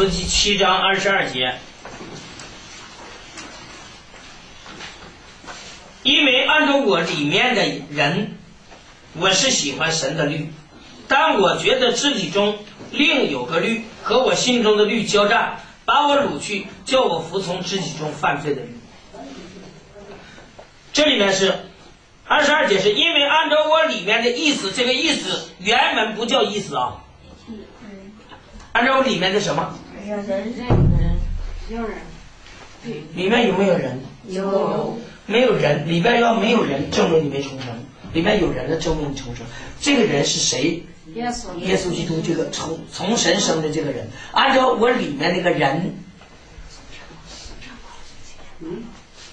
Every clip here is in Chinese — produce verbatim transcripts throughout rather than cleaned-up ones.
书第七章二十二节。因为按照我里面的人，我是喜欢神的律，但我觉得肢体中另有个律和我心中的律交战，把我掳去，叫我服从肢体中犯罪的律。这里面是二十二节，是因为按照我里面的意思，这个意思原文不叫意思啊，按照我里面的什么？ 人人有人， 里面有没有人？ 有。 没有人，里边要没有人，证明你没重生；里面有人了，证明你重生。这个人是谁？ 耶稣， 耶稣基督，这个从从神生的这个人，按照我里面那个人， 嗯，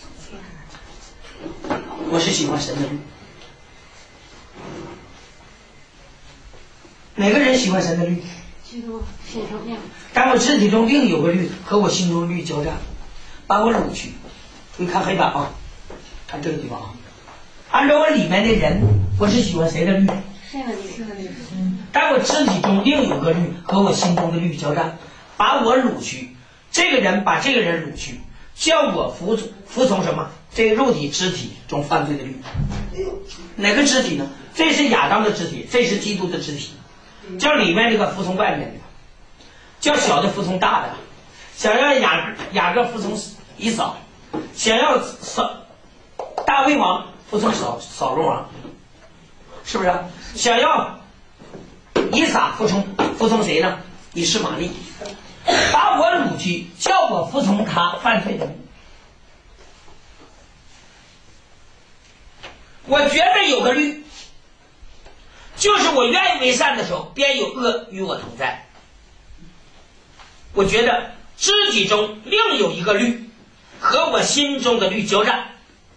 我是喜欢神的律。哪个人喜欢神的律？ 基督心生命。 但我肢体中另有个律和我心中的律交战，把我掳去。你看黑板啊，看这个地方啊。按照我里面的人，我是喜欢谁的律？ 神的律，神的律。 但我肢体中另有个律和我心中的律交战，把我掳去。这个人把这个人掳去，叫我服服从什么？这个肉体肢体中犯罪的律。哪个肢体呢？这是亚当的肢体，这是基督的肢体。叫里面这个服从外面的，叫小的服从大的。想要雅雅各服从以扫，想要扫大卫王服从扫扫罗王，是不是？想要以撒服从服从谁呢？以实玛利，把我掳去，叫我服从他犯罪的律。我觉得有个律，就是我愿意为善的时候，便有恶与我同在。我觉得肢体中另有一个律和我心中的律交战，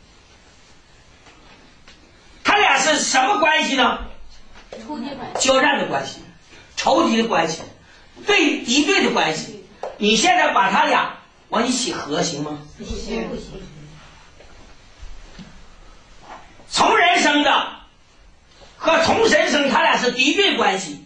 他俩是什么关系呢？ 仇敌关系， 交战的关系，仇敌的关系，对敌对的关系。你现在把他俩往一起合行吗？ 不行不行。 从人生的和从神生，他俩是敌对关系，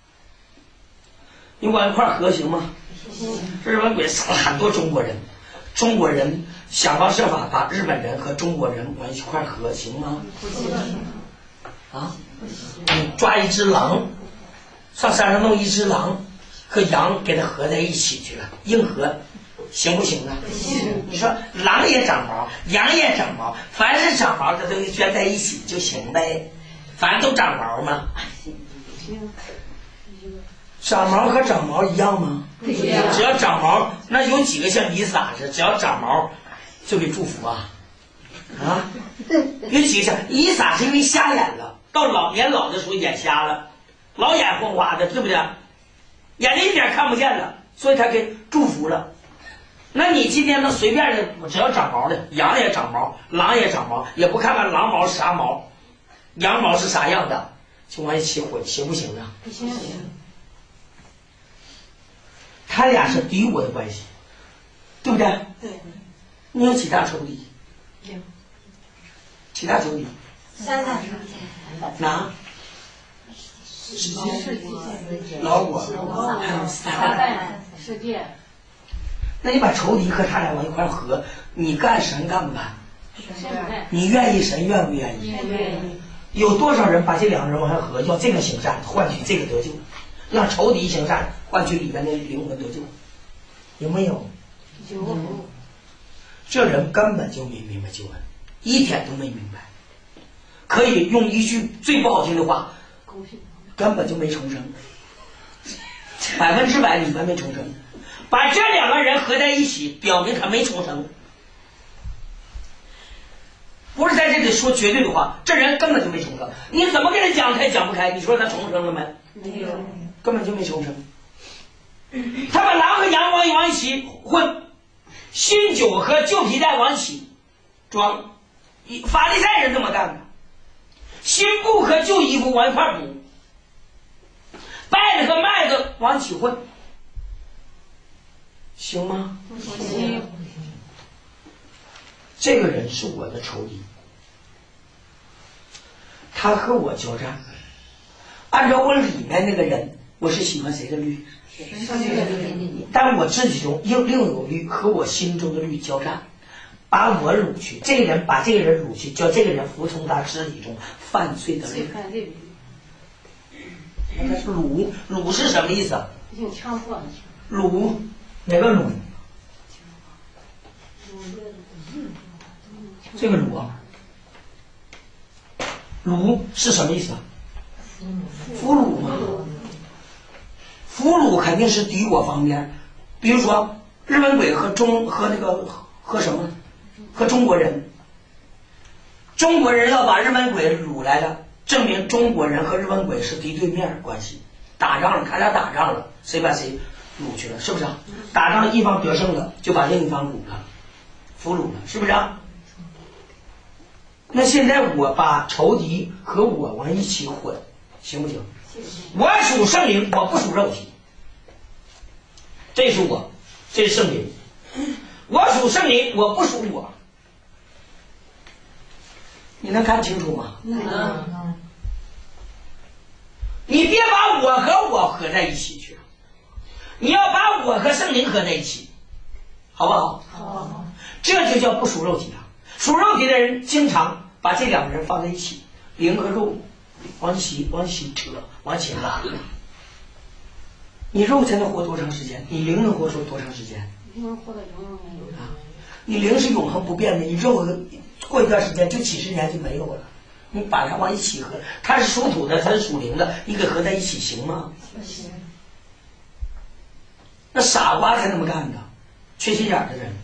你往一块合行吗？日本鬼杀了很多中国人，中国人想方设法把日本人和中国人往一块合行吗？ 不行啊！你抓一只狼，上山上弄一只狼和羊给它合在一起去了，硬合行不行啊？ 行。 你说狼也长毛，羊也长毛，凡是长毛的都圈在一起就行呗，反正都长毛嘛。 行。 长毛和长毛一样吗？ 不一样。 只要长毛，那有几个像李撒似的，只要长毛就给祝福啊？啊？有几个像李撒是因为瞎眼了，到老年老的时候眼瞎了，老眼昏花的，对不对？眼睛一点看不见了，所以他给祝福了。那你今天能随便的，只要长毛的，羊也长毛，狼也长毛，也不看看狼毛是啥毛，羊毛是啥样的，就往一起混，行不行啊？ 不行。 他俩是敌我的关系，对不对？ 对。 你有几大仇敌？ 有。 几大仇敌？ 三大仇敌。 哪？ 世界。 老我，还有撒旦。 世界。 那你把仇敌和他俩往一块合，你干神干不干？ 神干。 你愿意神愿不愿意？ 愿意。 有多少人把这两个人往上合，要这个行善换取这个得救，让仇敌行善换取里面的灵魂得救，有没有？ 有。 这人根本就没明白救恩，一点都没明白。可以用一句最不好听的话，根本就没重生，百分之百里面没重生。把这两个人合在一起，表明他没重生。不是在这里说绝对的话，这人根本就没重生。你怎么跟他讲，他也讲不开。你说他重生了没？ 没有， 根本就没重生。他把狼和羊往往一起混，新酒和旧皮带往一起装，法利赛人这么干的。新布和旧衣服往一块补，稗子和麦子往一起混，行吗？ 不行。 这个人是我的仇敌，他和我交战，按照我里面那个人， 我是喜欢谁的律？ 上帝的律。 但我肢体中又另有律和我心中的律交战，把我掳去。这个人把这个人掳去，叫这个人服从他肢体中犯罪的律。 犯罪的律。 那是掳，掳是什么意思？ 有强迫的。 掳哪个掳？这个掳啊，掳是什么意思啊？俘虏嘛。俘虏肯定是敌我方面，比如说日本鬼和中和那个和什么，和中国人，中国人要把日本鬼掳来了，证明中国人和日本鬼是敌对面关系，打仗了，他俩打仗了，谁把谁掳去了，是不是啊？打仗一方得胜了，就把另一方掳了，俘虏了，是不是啊？那现在我把仇敌和我往一起混，行不行？我属圣灵，我不属肉体。这是我，这是圣灵。我属圣灵，我不属我。你能看清楚吗？ 能。 你别把我和我合在一起去，你要把我和圣灵合在一起，好不好？ 好。 这就叫不属肉体啊。属肉体的人经常把这两个人放在一起，灵和肉往起往起扯，往起拉。你肉才能活多长时间？你灵能活出多长时间？ 灵活到永永远远。 啊，你灵是永恒不变的，你肉过一段时间就几十年就没有了。你把它往一起合，它是属土的，它是属灵的，你给合在一起行吗？ 行。 那傻瓜才那么干的，缺心眼的人。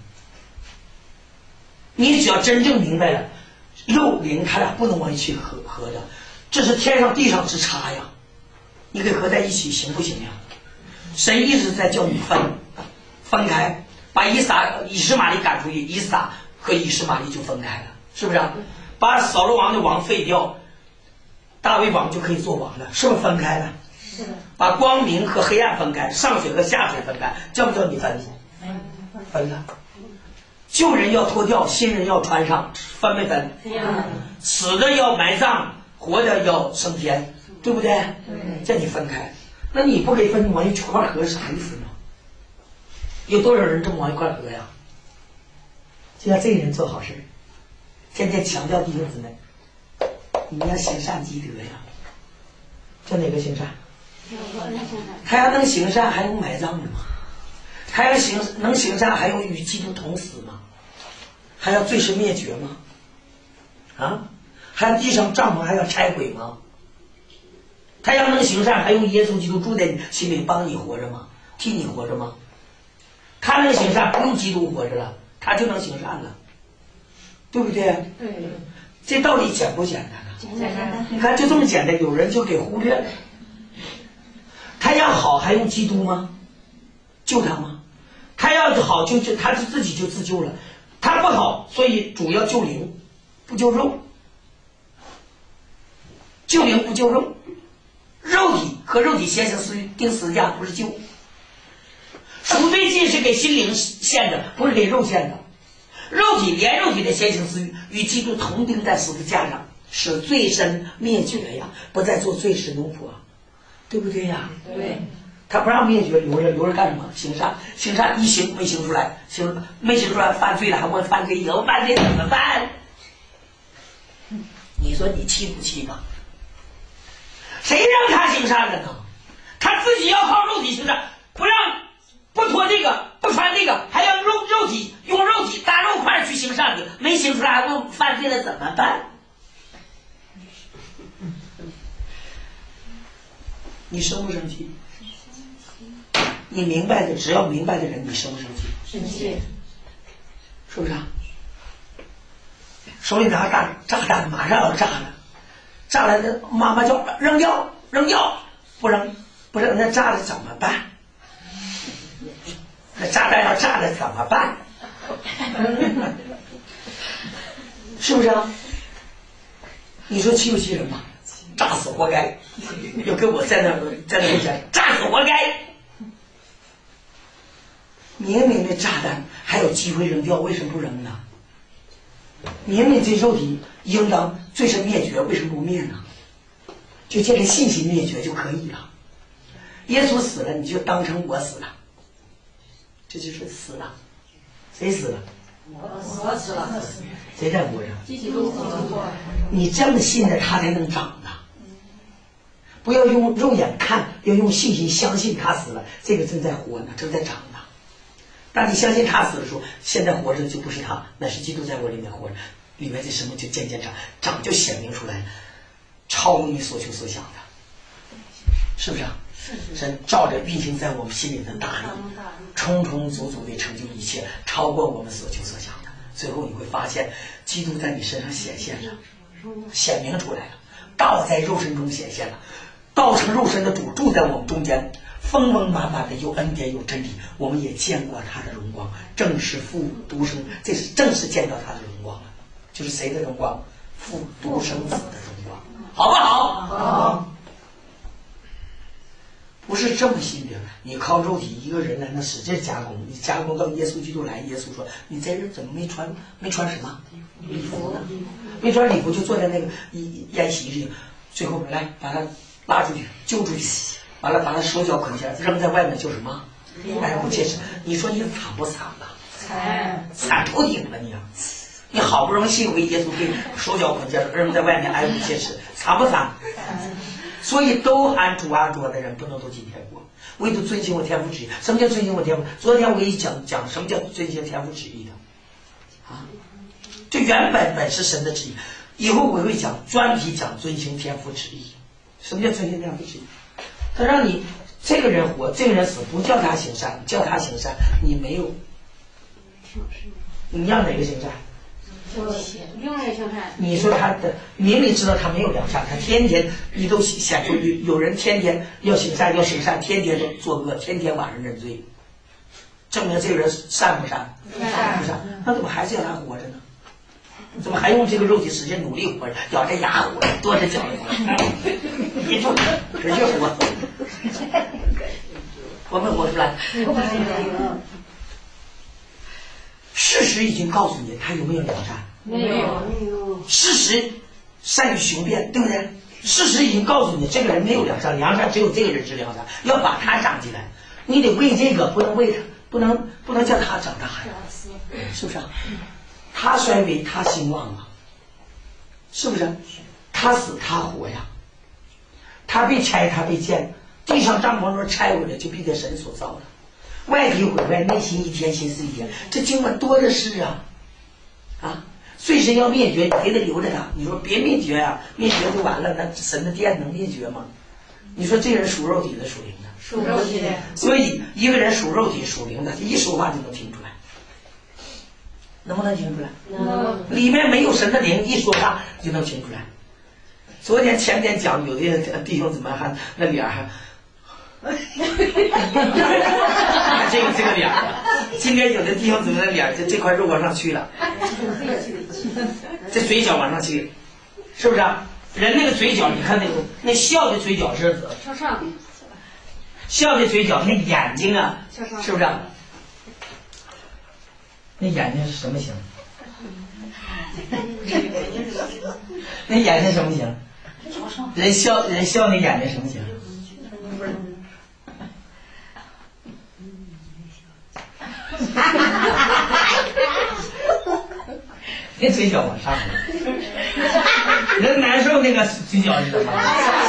你只要真正明白了，肉灵它俩不能往一起合合的，这是天上地上之差呀！你给合在一起行不行呀？神一直在叫你分分开，把以撒以实玛利赶出去，以撒和以实玛利就分开了，是不是啊？把扫罗王的王废掉，大卫王就可以做王了，是不是分开了？ 是的。 把光明和黑暗分开，上水和下水分开，叫不叫你分？分了。旧人要脱掉，新人要穿上，分没分？死的要埋葬，活的要升天，对不对？ 对。 叫你分开，那你不给分，你往一块合是啥意思呢？有多少人这么往一块合呀？就像这个人做好事，天天强调弟兄姊妹，你要行善积德呀。叫哪个行善？他要能行善，还用埋葬呢吗？他要行能行善，还用与基督同死吗？还要罪世灭绝吗？啊，还要地上帐篷还要拆毁吗？他要能行善，还用耶稣基督住在你心里帮你活着吗？替你活着吗？他能行善，不用基督活着了，他就能行善了，对不对？ 对。 这道理简不简单啊？ 简单。 你看就这么简单，有人就给忽略了。他要好还用基督吗？救他吗？他要好就就他就自己就自救了，他不好，所以主要救灵，不救肉。救灵不救肉，肉体和肉体先行私欲定十字架不是救。赎罪祭是给心灵献的，不是给肉献的。肉体连肉体的先行私欲与基督同钉在十字架上，使罪身灭绝呀，不再做罪之奴仆，对不对呀？ 对。 他不让灭绝，留着留着干什么？行善，行善一行没行出来，行没行出来犯罪了，还问犯罪以后犯罪怎么办？你说你气不气吧？谁让他行善了呢？他自己要靠肉体行善，不让不脱这个不穿这个，还要肉肉体用肉体大肉块去行善的，没行出来还问犯罪了怎么办？你生不生气？你明白的，只要明白的人，你生不生气？ 生气， 是不是啊？手里拿个大炸弹，马上要炸了，炸了，那妈妈叫扔掉，扔掉，不扔，不扔，那炸了怎么办？那炸弹要炸了怎么办？是不是啊？你说气不气人吧？炸死活该！又跟我在那在那讲，炸死活该！明明这炸弹还有机会扔掉，为什么不扔呢？明明这肉体应当罪身灭绝，为什么不灭呢？就借着信心灭绝就可以了。 耶稣死了，你就当成我死了，这就是死了。谁死了？ 我死了。 谁在活着？ 基督活着。 你这样的信着他才能长呢。不要用肉眼看，要用信心相信他死了，这个正在活呢，正在长呢。当你相信他死的时候，现在活着的就不是他，那是基督在我里面活着，里面这什么就渐渐长，长就显明出来，超乎你所求所想的，是不是啊？神照着运行在我们心里的大力，充充足足地成就一切，超过我们所求所想的。最后你会发现，基督在你身上显现了，显明出来了，道在肉身中显现了，道成肉身的主住在我们中间，丰丰满满的有恩典有真理，我们也见过他的荣光，正是父独生，这是正是见到他的荣光了。就是谁的荣光？父独生子的荣光，好不好？好。不是这么信的，你靠肉体一个人来那使劲加工，你加工到耶稣基督来，耶稣说你这人怎么没穿没穿什么礼服呢？没穿礼服就坐在那个宴席里，最后来把他拉出去揪出去，完了把他手脚捆起来扔在外面，就什么爱慕戒指。你说你惨不惨呐？惨惨透顶了你啊！你好不容易信回耶稣，给手脚捆起来扔在外面爱慕戒指，惨不惨？所以都按主按主的人不能都进天国，唯独遵行我天父旨意。什么叫遵行我天父？昨天我给你讲讲什么叫遵行天父旨意的啊？这原本本是神的旨意，以后我会讲专题讲遵行天父旨意。什么叫遵行天父旨意？他让你这个人活，这个人死，不叫他行善，叫他行善，你没有，你让哪个行善？你说他的明明知道他没有良善，他天天你都显出有有人天天要行善要行善，天天都作恶，天天晚上认罪，证明这个人善不善？不善。那怎么还是要他活着呢？怎么还用这个肉体使劲努力活着，咬着牙活着，跺着脚活着，一住使劲活，活没活出来？事实已经告诉你他有没有良善？ 没有。 事实善于雄辩，对不对？事实已经告诉你这个人没有良善，良善只有这个人是良善，要把他长起来，你得为这个，不能为他，不能不能叫他长大呀，是不是啊？他衰微他兴旺啊，是不是？他死他活呀，他被拆他被建，地上帐篷若拆毁了，就必得神所造的。外体毁坏，内心一天，心思一天，这经文多的是啊！啊，虽神要灭绝，你非得留着他。你说别灭绝啊，灭绝就完了，那神的殿能灭绝吗？你说这人属肉体的，属灵的， 属肉体的。 所以一个人属肉体、属灵的，一说话就能听出来，能不能听出来？ 能。 里面没有神的灵，一说话就能听出来。昨天前天讲，有的弟兄怎么还那脸还。这个这个脸，今天有的弟兄怎么的脸，这这块肉往上去了，这嘴角往上去，是不是啊？人那个嘴角，你看那个那笑的嘴角是向上， 笑的嘴角，那眼睛啊，是不是啊？那眼睛是什么形？那眼睛什么形？人笑人笑那眼睛什么形？那嘴角往上，人难受那个嘴角是什么？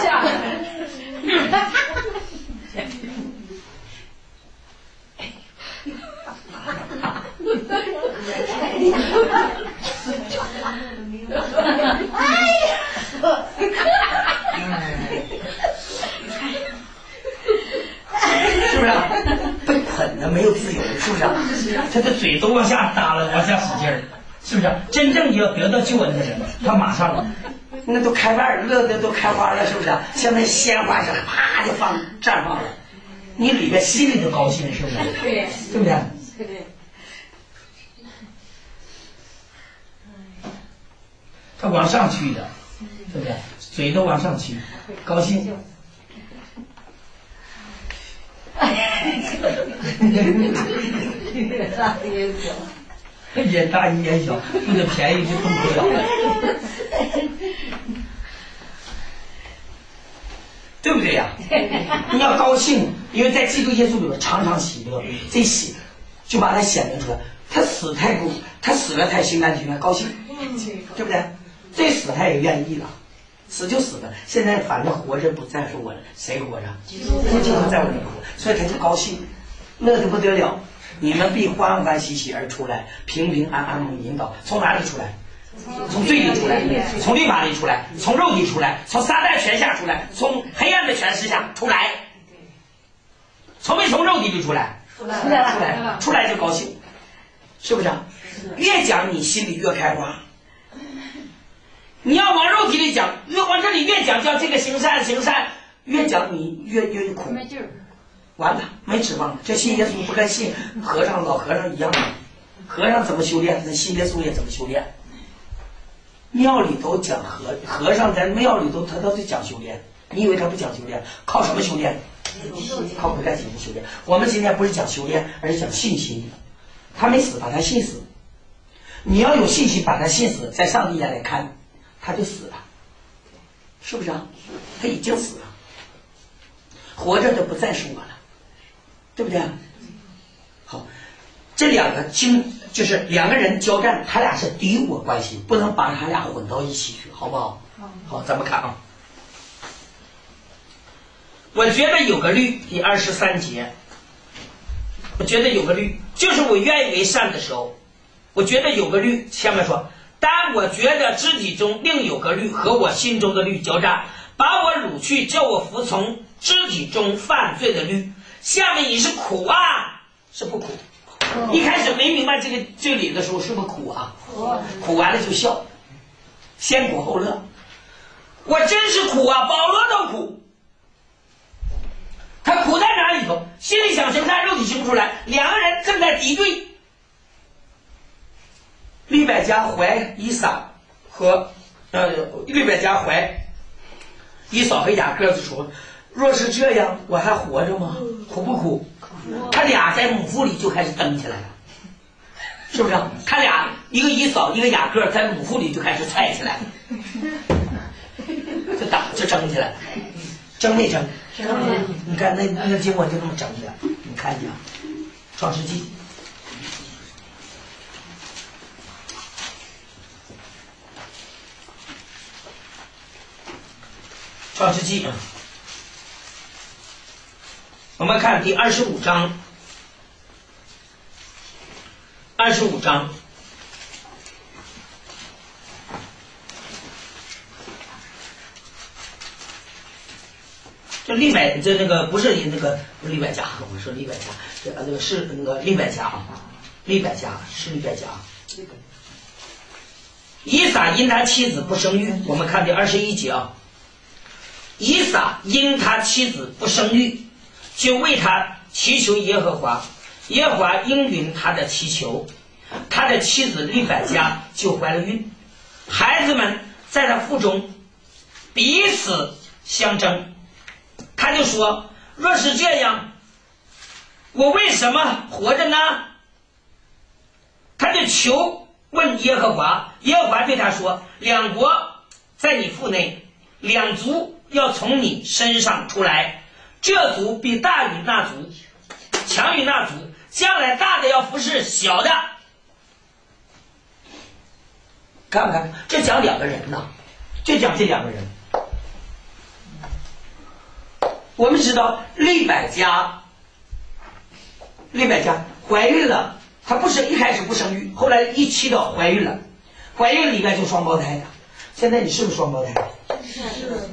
是不是啊？被捆的没有自由，是不是啊？他的嘴都往下耷拉，往下使劲儿，是不是啊？真正要得到救恩的人，他马上那都开瓣乐的都开花了，是不是啊？像那鲜花似的，啪就放绽放了，你里边心里都高兴，是不是？ 对， 对不对？ 对。 他往上去的，对不对？嘴都往上去，高兴。眼大眼小，不得便宜就动不了，对对不对呀、啊？你要高兴，因为在基督耶稣里边常常喜乐，这喜就把它显明出来。他死太不，他死了太心甘情愿，高兴，对不对？这死他也愿意了，死就死了。现在反正活着不再是我了，谁活着？基督在我里活，所以他就高兴，乐得不得了。你们必欢欢喜喜而出来，平平安安蒙引导。从哪里出来？从罪里出来，从律法里出来，从肉体出来，从撒旦权下出来，从黑暗的权势下出来。从没从肉体里出来？ 出来出来了，出来就高兴，是不是？越讲你心里越开花。你要往肉体里讲，越往这里越讲，叫这个行善行善，越讲你越越苦， 没劲儿， 完了没指望了。这信耶稣不跟信和尚老和尚一样，和尚怎么修炼，那信耶稣也怎么修炼。庙里都讲和和尚在庙里都他都得讲修炼，你以为他不讲修炼？靠什么修炼？靠悔改解决修炼。我们今天不是讲修炼，而是讲信心。他没死，把他信死。你要有信心，把他信死，在上帝眼里看，他就死了，是不是啊？他已经死了，活着的不再是我了，对不对？好，这两个经就是两个人交战，他俩是敌我关系，不能把他俩混到一起去，好不好？好，咱们看啊。我觉得有个律，第二十三节，我觉得有个律，就是我愿意为善的时候，我觉得有个律。下面说，但我觉得肢体中另有个律和我心中的律交战，把我掳去，叫我服从肢体中犯罪的律。下面也是苦啊，是不苦？一开始没明白这个这里的时候，是不是苦啊？苦完了就笑，先苦后乐。我真是苦啊，保罗都苦。他苦在哪里头？心里想行善，肉体行不出来，两个人正在敌对。利百加怀以撒和呃利百加怀以扫和雅各子说，若是这样，我还活着吗？苦不苦？他俩在母腹里就开始蹬起来了，是不是？他俩一个以扫，一个雅各，在母腹里就开始踹起来了，就打就争起来了，争没争？你看那那个经文就这么整起来，你看见创世纪创世纪啊，我们看第二十五章，二十五章。这利百，这那个不是那个不是利百加，我说利百加，这那个是那个利百加啊，利百加是利百加。以撒因他妻子不生育，我们看第二十一节啊。以撒因他妻子不生育，就为他祈求耶和华，耶和华应允他的祈求，他的妻子利百加就怀了孕，孩子们在他腹中彼此相争。他就说，若是这样，我为什么活着呢？他就求问耶和华，耶和华对他说，两国在你腹内，两族要从你身上出来，这族比大于那族，强于那族，将来大的要服侍小的。看不看？这讲两个人呢，就讲这两个人。我们知道利百加，利百加怀孕了，她不是一开始不生育，后来一期到怀孕了，怀孕里面就双胞胎呀。现在你是不是双胞胎？是。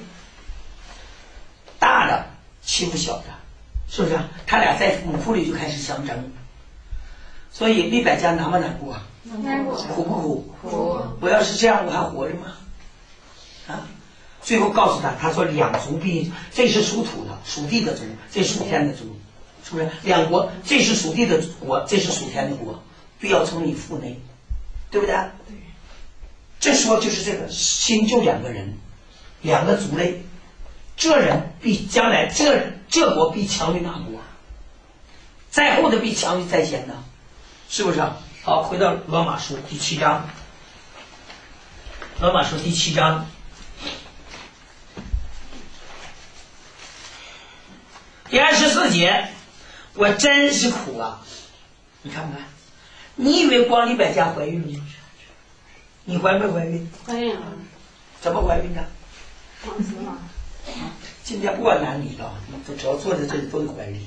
大的欺负小的，是不是？他俩在母腹里就开始相争，所以利百加难不难过？ 难过。 苦不苦？ 苦。 我要是这样，我还活着吗？啊？最后告诉他，他说两族必，这是属土的，属地的族，这是属天的族，是不是？两国，这是属地的国，这是属天的国，必要从你腹内，对不对？对。这说就是这个新旧两个人，两个族类，这人必将来这这国必强于那国，在后的必强于在先的，是不是？好，回到罗马书第七章，罗马书第七章。 第二十四节，我真是苦啊！你看看，你以为光礼拜家怀孕吗？你怀没怀孕？ 怀孕了。 怎么怀孕的？ 放心吧。 今天不管男女的，只要坐在这里都得怀孕。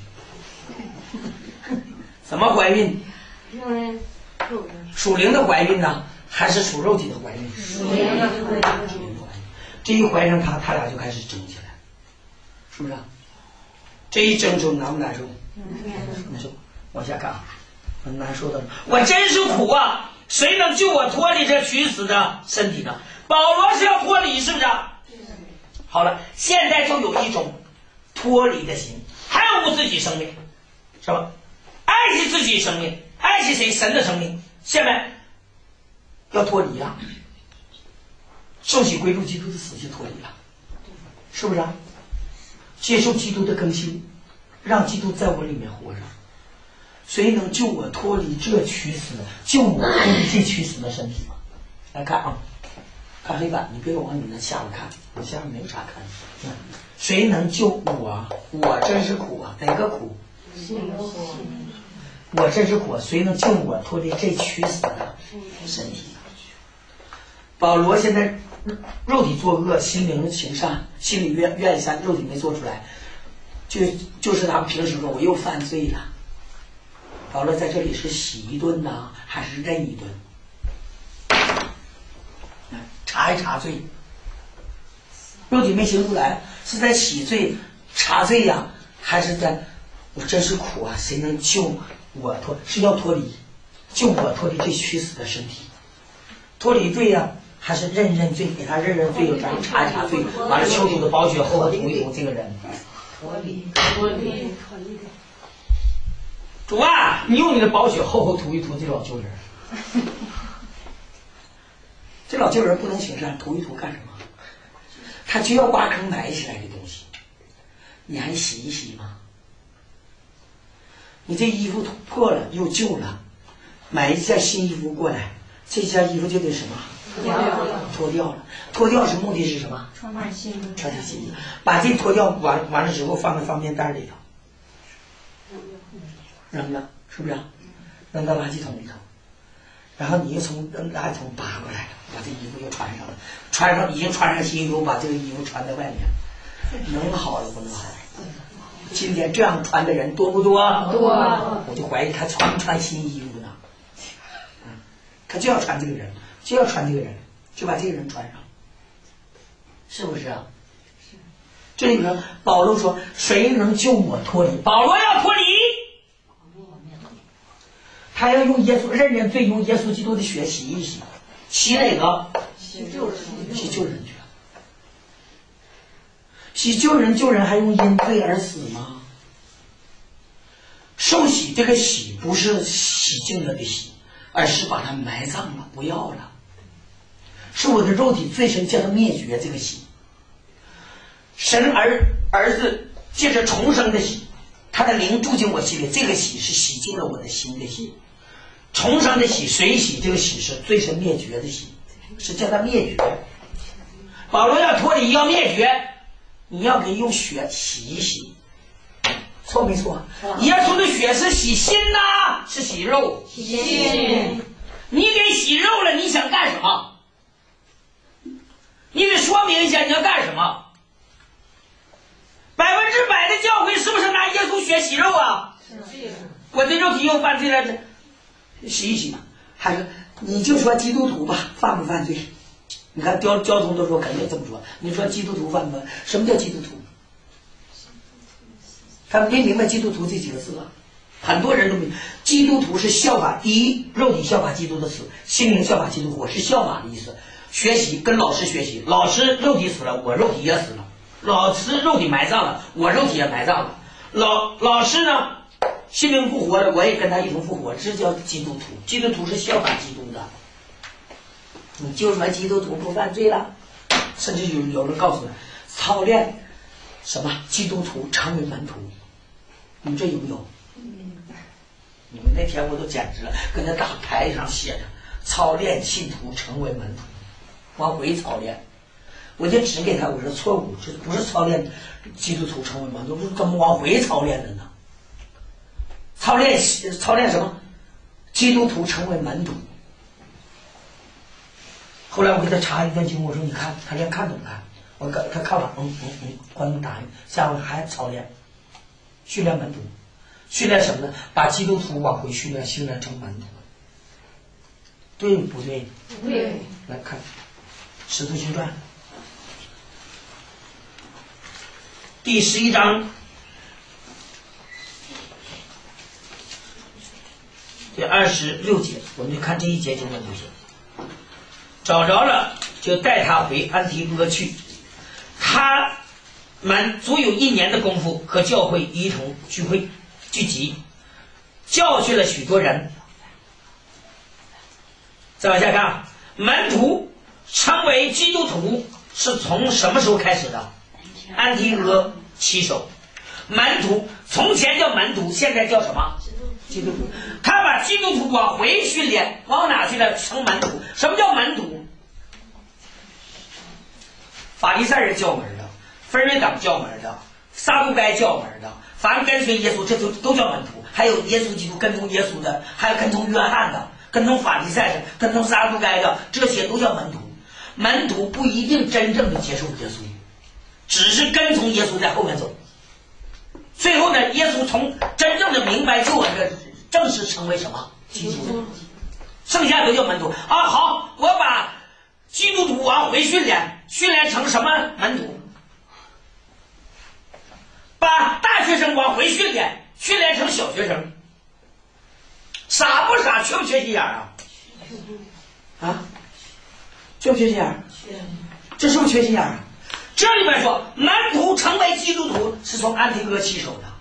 怎么怀孕？ 因为属灵的怀孕呢，还是属肉体的怀孕？ 属灵的怀孕。 属灵的怀孕。这一怀上他，他俩就开始争起来，是不是啊？这一争就难不难受？难受。往下看啊，很难受的。我真是苦啊！谁能救我脱离这屈死的身体呢？保罗是要脱离，是不是？好了，现在就有一种脱离的心，恨恶自己生命，是吧？爱惜自己生命，爱惜谁？神的生命。下面要脱离啊，受洗归入基督的死就脱离了，是不是啊？接受基督的更新，让基督在我里面活着。谁能救我脱离这屈死的，救我脱离这屈死的身体吗？来看啊，看黑板，你别往你那下面看，我下面没有啥看的。谁能救我？我真是苦啊！哪个苦？我真是苦，谁能救我脱离这屈死的身体？保罗现在肉体作恶，心灵行善，心里愿愿善，肉体没做出来，就就是他们平时说我又犯罪了。保罗在这里是洗一顿呢，还是认一顿？查一查罪，肉体没行出来，是在洗罪、查罪呀、啊，还是在？我真是苦啊！谁能救我脱？是要脱离，救我脱离这屈死的身体，脱离罪呀、啊，还是认认罪？给他认认罪，咱们查一查罪，完了求主的宝血厚厚涂一涂这个人。 脱离，脱离，脱离。 主啊，你用你的宝血厚厚涂一涂这老旧人。这老旧人不能行善，涂一涂干什么？他就要挖坑埋起来的东西，你还洗一洗吗？你这衣服破了又旧了，买一件新衣服过来，这件衣服就得什么？脱掉了。脱掉了，脱掉是目的是什么？ 穿上新衣。 穿上新衣，把这脱掉完完了之后放在方便袋里头。扔了，是不是？扔到垃圾桶里头，然后你又从扔垃圾桶拔过来，把这衣服又穿上了，穿上已经穿上新衣服，把这个衣服穿在外面，能好了不能好？今天这样穿的人多不多？ 多。 我就怀疑他穿不穿新衣服呢？嗯，他就要穿这个人，就要穿这个人，就把这个人穿上，是不是啊？是。这里边保罗说：“谁能救我脱离？”保罗要脱离。他要用耶稣认认罪，用耶稣基督的血洗一洗，洗哪个？ 洗救人， 洗救人去。洗救人救人还用因罪而死吗？受洗这个洗不是洗净了的洗，而是把它埋葬了，不要了，是我的肉体罪身叫它灭绝这个洗。神儿儿子借着重生的洗，他的灵住进我心里，这个洗是洗净了我的心的洗。重生的洗，谁洗？这个洗是罪身灭绝的洗，是叫他灭绝。保罗要脱离，要灭绝，你要给用血洗一洗，错没错？耶稣的血是洗心呐、啊，是洗肉。 洗心。 你给洗肉了，你想干什么？你得说明一下你要干什么。百分之百的教会是不是拿耶稣血洗肉啊？ 是。 我这肉体又犯罪了，洗一洗吧。还是你就说基督徒吧，犯不犯罪？你看交交通都说肯定这么说。你说基督徒犯不犯？什么叫基督徒？他没明白基督徒这几个字啊。很多人都没。基督徒是效法，第一，肉体效法基督的死，心灵效法基督活，是效法的意思。学习跟老师学习，老师肉体死了，我肉体也死了。老师肉体埋葬了，我肉体也埋葬了。老老师呢，心灵复活了，我也跟他一同复活，这叫基督徒。基督徒是效法基督的。你就说基督徒不犯罪了，甚至有有人告诉他操练什么基督徒成为门徒，你们这有没有？你们那天我都简直了，跟那大牌上写着操练信徒成为门徒，往回操练。 我就指给他，我说错误，这不是操练基督徒成为门徒，不是怎么往回操练的呢？操练操练什么？基督徒成为门徒。后来我给他查一段经，我说你看，他连看都不看，我看他看了，嗯嗯嗯，关公答应，下回还操练，训练门徒，训练什么呢？把基督徒往回训练，训练成门徒，对不对？ 对。 来看《使徒行传》第十一章第二十六节，我们就看这一节经文就行。找着了，就带他回安提阿去。他们足有一年的功夫，和教会一同聚会聚集，教训了许多人。再往下看，门徒成为基督徒是从什么时候开始的？安提阿起手。门徒从前叫门徒，现在叫什么？基督徒。他把基督徒往回训练，往哪去了？成门徒。什么叫门徒？法利赛人叫门的，分瑞党叫门的，撒都该叫门的，凡跟随耶稣，这都都叫门徒。还有耶稣基督跟从耶稣的，还有跟从约翰的，跟从法利赛的，跟从撒都该的，这些都叫门徒。门徒不一定真正的接受耶稣，只是跟从耶稣在后面走。最后呢，耶稣从真正的明白救恩的，正式成为什么？基督徒。剩下都叫门徒啊。好，我把基督徒往回训练，训练成什么门徒？把大学生往回训练，训练成小学生。傻不傻？缺不缺心眼啊？啊？缺不缺心眼？这是不是缺心眼啊？这里边说门徒成为基督徒是从安提阿起手的。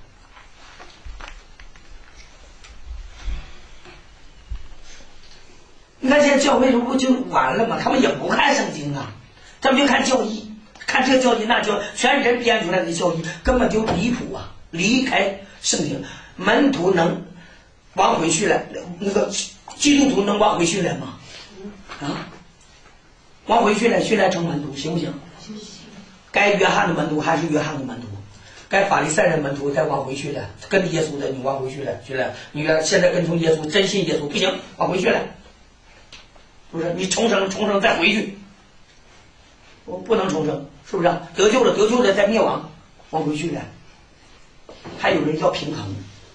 你看现在教会不就完了吗？他们也不看圣经啊，他们就看教义，看这教义那教，全是人编出来的教义，根本就离谱啊！离开圣经，门徒能往回训练，那个基督徒能往回训练吗？啊，往回训练，训练成门徒行不行？该约翰的门徒还是约翰的门徒，该法利赛人门徒再往回训练，跟耶稣的你往回训练，训练你现在跟从耶稣，真信耶稣不行，往回训练。是不是？你重生，重生再回去，我不能重生，是不是？得救了，得救了再灭亡，往回去了。还有人要平衡，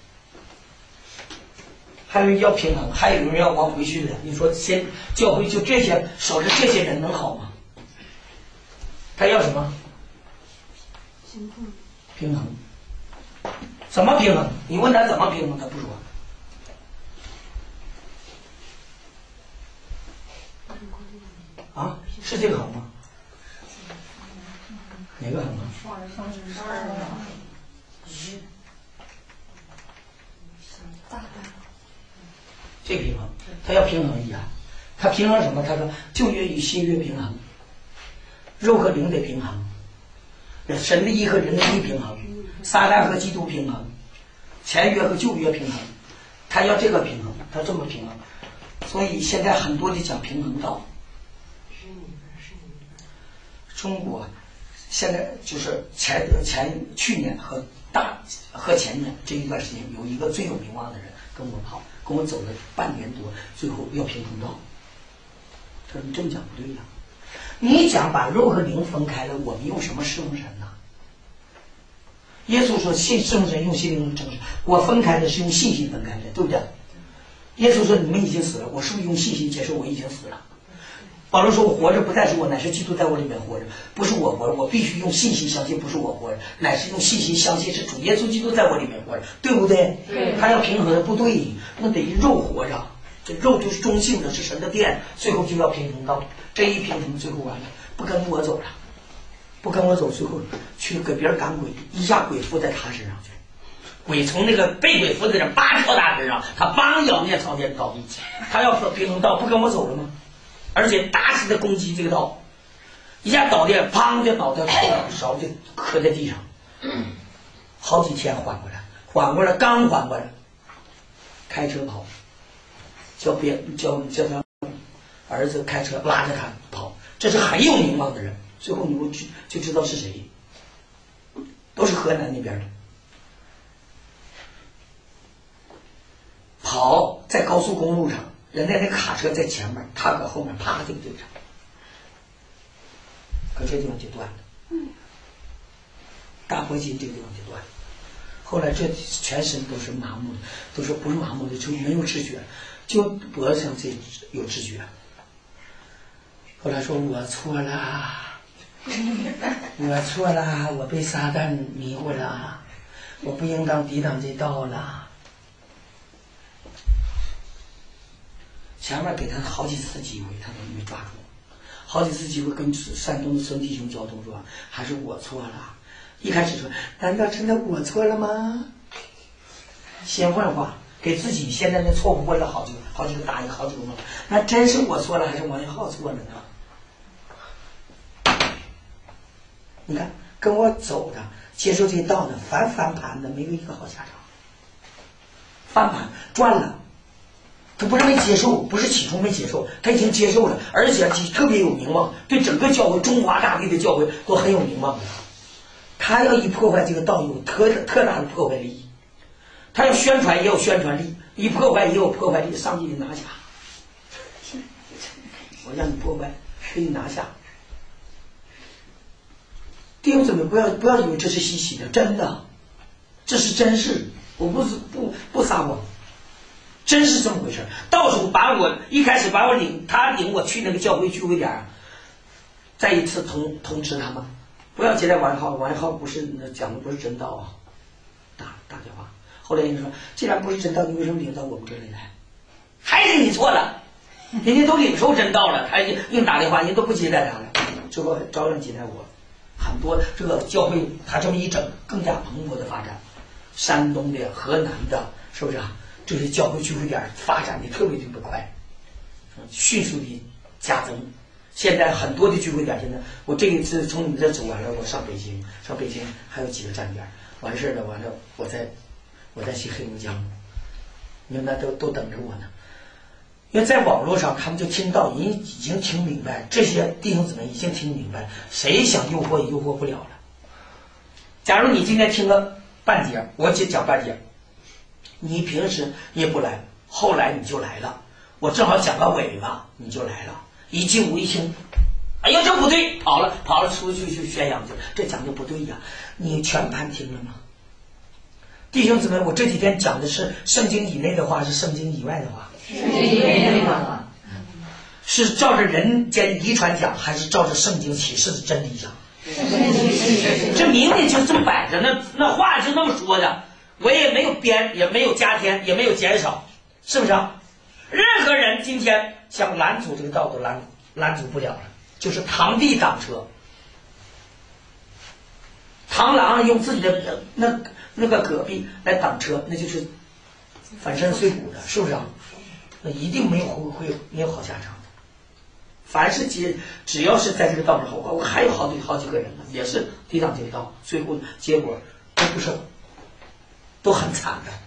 还有人要平衡，还有人要往回去了。你说先教会就这些，守着这些人能好吗？他要什么？平衡。怎么平衡？你问他怎么平衡，他不说。啊，是这个横吗？哪个横啊？这个平衡，他要平衡一下，他平衡什么？他说旧约与新约平衡，肉和灵得平衡，神的义和人的义平衡，撒旦和基督平衡，前约和旧约平衡，他要这个平衡，他这么平衡，所以现在很多的讲平衡道。中国现在就是前前去年和大和前年这一段时间，有一个最有名望的人跟我跑，跟我走了半年多，最后要平衡道。他说你这么讲不对呀、啊，你讲把肉和灵分开了，我们用什么侍奉神呢？耶稣说信侍奉神用心灵用诚实，我分开的是用信心分开的，对不对？耶稣说你们已经死了，我是不是用信心接受我已经死了？保罗说我活着不再是我，乃是基督在我里面活着，不是我活着，我必须用信心相信不是我活着，乃是用信心相信是主耶稣基督在我里面活着，对不对？ 对。 他要平衡的不对，那得肉活着，这肉就是中性的，是神的殿，最后就要平衡到这一平衡，最后完了，不跟我走了，不跟我走，最后去给别人赶鬼，一下鬼附在他身上去，鬼从那个被鬼附在这八条大根上，他梆咬灭朝天倒地，他要说平衡道，不跟我走了吗？而且大肆的攻击这个道，一下倒地，砰就倒在后脑勺就磕在地上，好几天缓过来，缓过来刚缓过来，开车跑，叫别叫叫他儿子开车拉着他跑，这是很有名望的人， 最后你就就知道是谁，都是河南那边的。跑在高速公路上，人家那卡车在前面，他搁后面啪就对上，可这地方就断了。大脖筋这个地方就断了。后来这全身都是麻木的，都是不是麻木的，就没有知觉，就脖子上这有知觉。后来说我错了，我错了，我被撒旦迷惑了，我不应当抵挡这道了。前面给他好几次机会，他都没抓住，好几次机会跟山东的孙弟兄交通说，还是我错了。一开始说，难道真的我错了吗？先问话，给自己现在的错误问了好几个好几个答应，好几个问，那真是我错了还是王一浩错了呢？你看跟我走的接受这道的翻翻盘的没有一个好下场，翻盘赚了，他不是没接受，不是起初没接受，他已经接受了，而且特别有名望，对整个教会中华大地的教会都很有名望的。他要一破坏这个道有特特大的破坏力，他要宣传也有宣传力，一破坏也有破坏力，上帝给拿下，我让你破坏给你拿下。弟兄姊妹，不要不要以为这是稀奇的，真的，这是真事，我不是不不撒谎，真是这么回事。到时候把我一开始把我领他领我去那个教会聚会点，再一次通通知他们，不要接待王一浩，王一浩不是讲的不是真道啊，打打电话。后来人家说，既然不是真道，你为什么领到我们这里来？还是你错了，人家都领受真道了，他硬打电话，人家都不接待他了，最后照样接待我。很多这个教会他这么一整，更加蓬勃的发展，山东的、河南的，是不是啊？这些教会聚会点发展的特别特别快，迅速的加增。现在很多的聚会点，现在我这一次从你们这走完了，我上北京，上北京还有几个站点，完事了，完了我再我再去黑龙江，你们那都都等着我呢。因为在网络上，他们就听到，人已经听明白，这些弟兄姊妹已经听明白，谁想诱惑也诱惑不了了。假如你今天听了半节，我只讲半节，你平时你也不来，后来你就来了，我正好讲到尾巴，你就来了，一进屋一听，哎呀，这不对，跑了跑了出去去宣扬去，这讲的不对呀，你全盘听了吗？弟兄姊妹，我这几天讲的是圣经以内的话，是圣经以外的话？是照着人间遗传讲，还是照着圣经启示的真理讲？这明明就这么摆着，那那话是那么说的，我也没有编，也没有加添，也没有减少，是不是啊？任何人今天想拦阻这个道都拦拦阻不了了，就是螳臂挡车。螳螂用自己的那那个戈壁来挡车，那就是粉身碎骨的，是不是啊？那一定没有会会没有好下场的。凡是结只要是在这个道上好，我还有好几好几个人呢，也是抵挡这个道，最后结果都不是，都很惨的。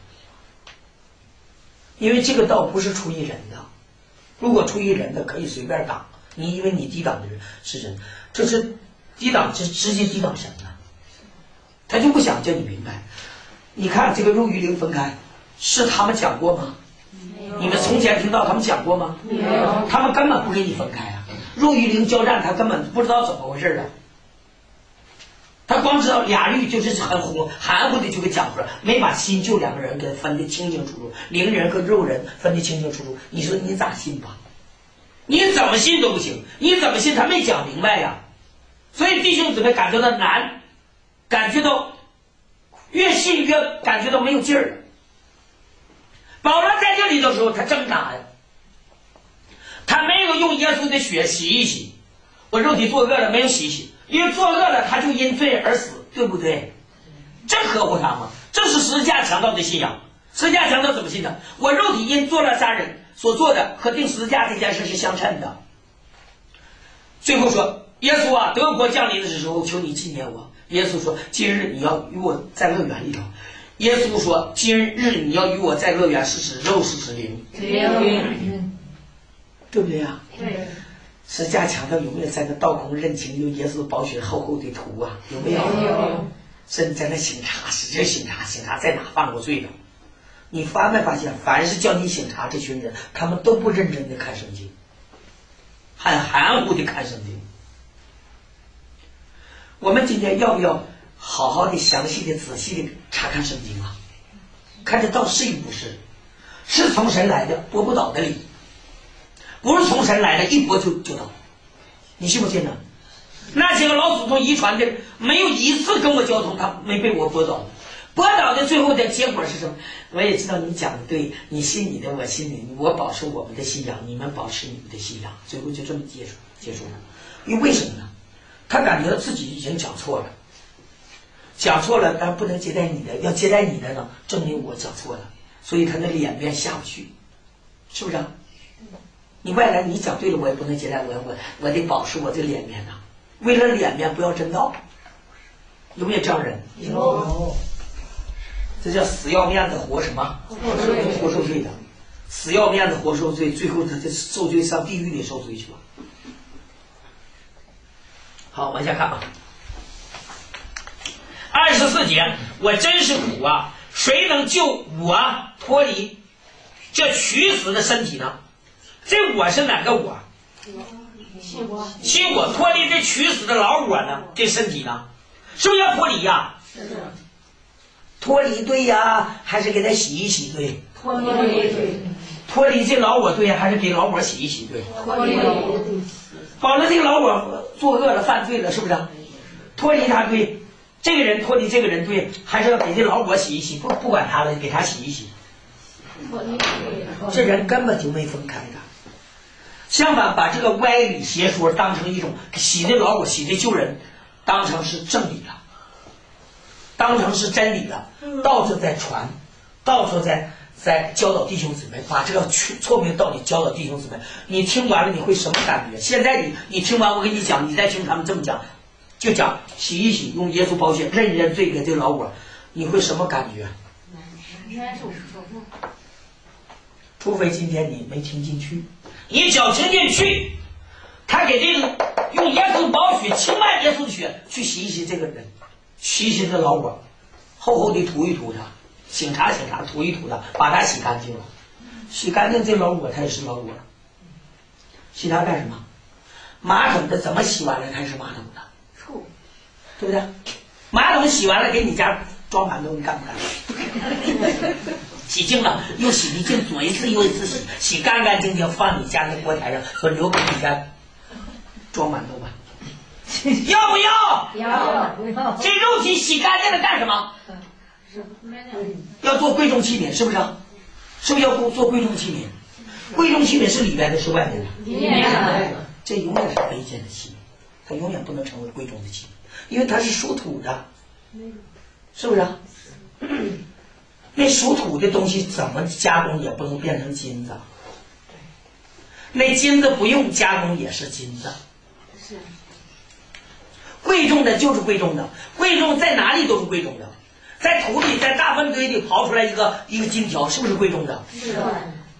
因为这个道不是出于人的，如果出于人的可以随便挡，你以为你抵挡的人是人，这是抵挡是直接抵挡神的，他就不想叫你明白。你看这个入与灵分开，是他们讲过吗？你们从前听到他们讲过吗？没有，他们根本不给你分开啊！入与灵交战，他根本不知道怎么回事啊！他光知道俩律就是很糊含糊的就给讲出来，没把心就两个人给分得清清楚楚，灵人和肉人分得清清楚楚。你说你咋信吧？你怎么信都不行，你怎么信他没讲明白呀？所以弟兄姊妹感觉到难，感觉到越信越感觉到没有劲儿。保罗在这里的时候，他挣扎呀，他没有用耶稣的血洗一洗，我肉体作恶了没有洗一洗，因为作恶了他就因罪而死，对不对？这合乎他吗？这是十字架强盗的信仰。十字架强盗怎么信的？我肉体因作了杀人所做的和定十字架这件事是相称的。最后说，耶稣啊，德国降临的时候，求你纪念我。耶稣说，今日你要与我在乐园里头。耶稣说，今日你要与我在乐园，是指肉，是指灵，对不对呀？对。 石家强调有没有在那倒空认情用耶稣宝血厚厚的涂啊？有没有？ 有。 是你在那醒察，使劲醒察，醒察在哪犯过罪的？你发没发现，凡是叫你醒察这群人，他们都不认真的看圣经，很含糊的看圣经。我们今天要不要好好的、详细的、仔细的查看圣经啊？看这道是与不是？是从神来的，拨不倒的理；不是从神来的，一拨就就倒。你信不信呢？那些个老祖宗遗传的，没有一次跟我交通，他没被我拨倒。拨倒的最后的结果是什么？我也知道你讲的对，你信你的，我信你，我保持我们的信仰，你们保持你们的信仰，最后就这么结束结束了。因为为什么呢？他感觉到自己已经讲错了，讲错了，但不能接待你的，要接待你的呢，证明我讲错了，所以他的脸面下不去，是不是啊？你外来你讲对了，我也不能接待我，我我得保持我这脸面呐。为了脸面，不要真道。有没有这样人？有。这叫死要面子活什么？活受罪的，死要面子活受罪，最后他就受罪上地狱里受罪去了。好，往下看啊。二十四节，我真是苦啊！谁能救我脱离这取死的身体呢？这我是哪个我？信我脱离这取死的老我呢？这身体呢？是不是要脱离呀？是。脱离对呀，还是给他洗一洗对？ 脱离对。 脱离这老我对，还是给老我洗一洗对？ 脱离。 保了这个老我作恶了，犯罪了，是不是？脱离他对，这个人脱离这个人对，还是要给这老我洗一洗？不不管他了，给他洗一洗。 脱离对。 这人根本就没分开的。相反，把这个歪理邪说当成一种洗的老我、洗的旧人，当成是正理了，当成是真理了，到处在传，到处在在教导弟兄姊妹，把这个错误的道理教导弟兄姊妹。你听完了你会什么感觉？现在你你听完我跟你讲，你再听他们这么讲，就讲洗一洗，用耶稣宝血认一认罪给这个老我，你会什么感觉？ 难受，受受。 除非今天你没听进去。你只要听进去，他给这个用耶稣宝血、清完耶稣的血去洗一洗这个人，洗一洗这老我，厚厚的涂一涂他，醒察醒察，涂一涂他，把他洗干净了。洗干净这老我，他也是老我。洗他干什么？马桶的怎么洗完了才是马桶的？ 臭， 对不对？马桶洗完了给你家装满都，你干不干？洗净了，又洗一净，左一次右一次洗，洗干干净净，放你家那锅台上，说留给你家装馒头吧。要不要？ 要。 这肉体洗干净了干什么？要做贵重器皿，是不是？是不是要做贵重器皿？贵重器皿是里边的，是外面的？ 里面的。 这永远是卑贱的器皿，它永远不能成为贵重的器皿，因为它是属土的，是不是？那属土的东西怎么加工也不能变成金子，那金子不用加工也是金子。 是。 贵重的就是贵重的，贵重在哪里都是贵重的，在土里，在大粪堆里刨出来一个一个金条，是不是贵重的？ 是的。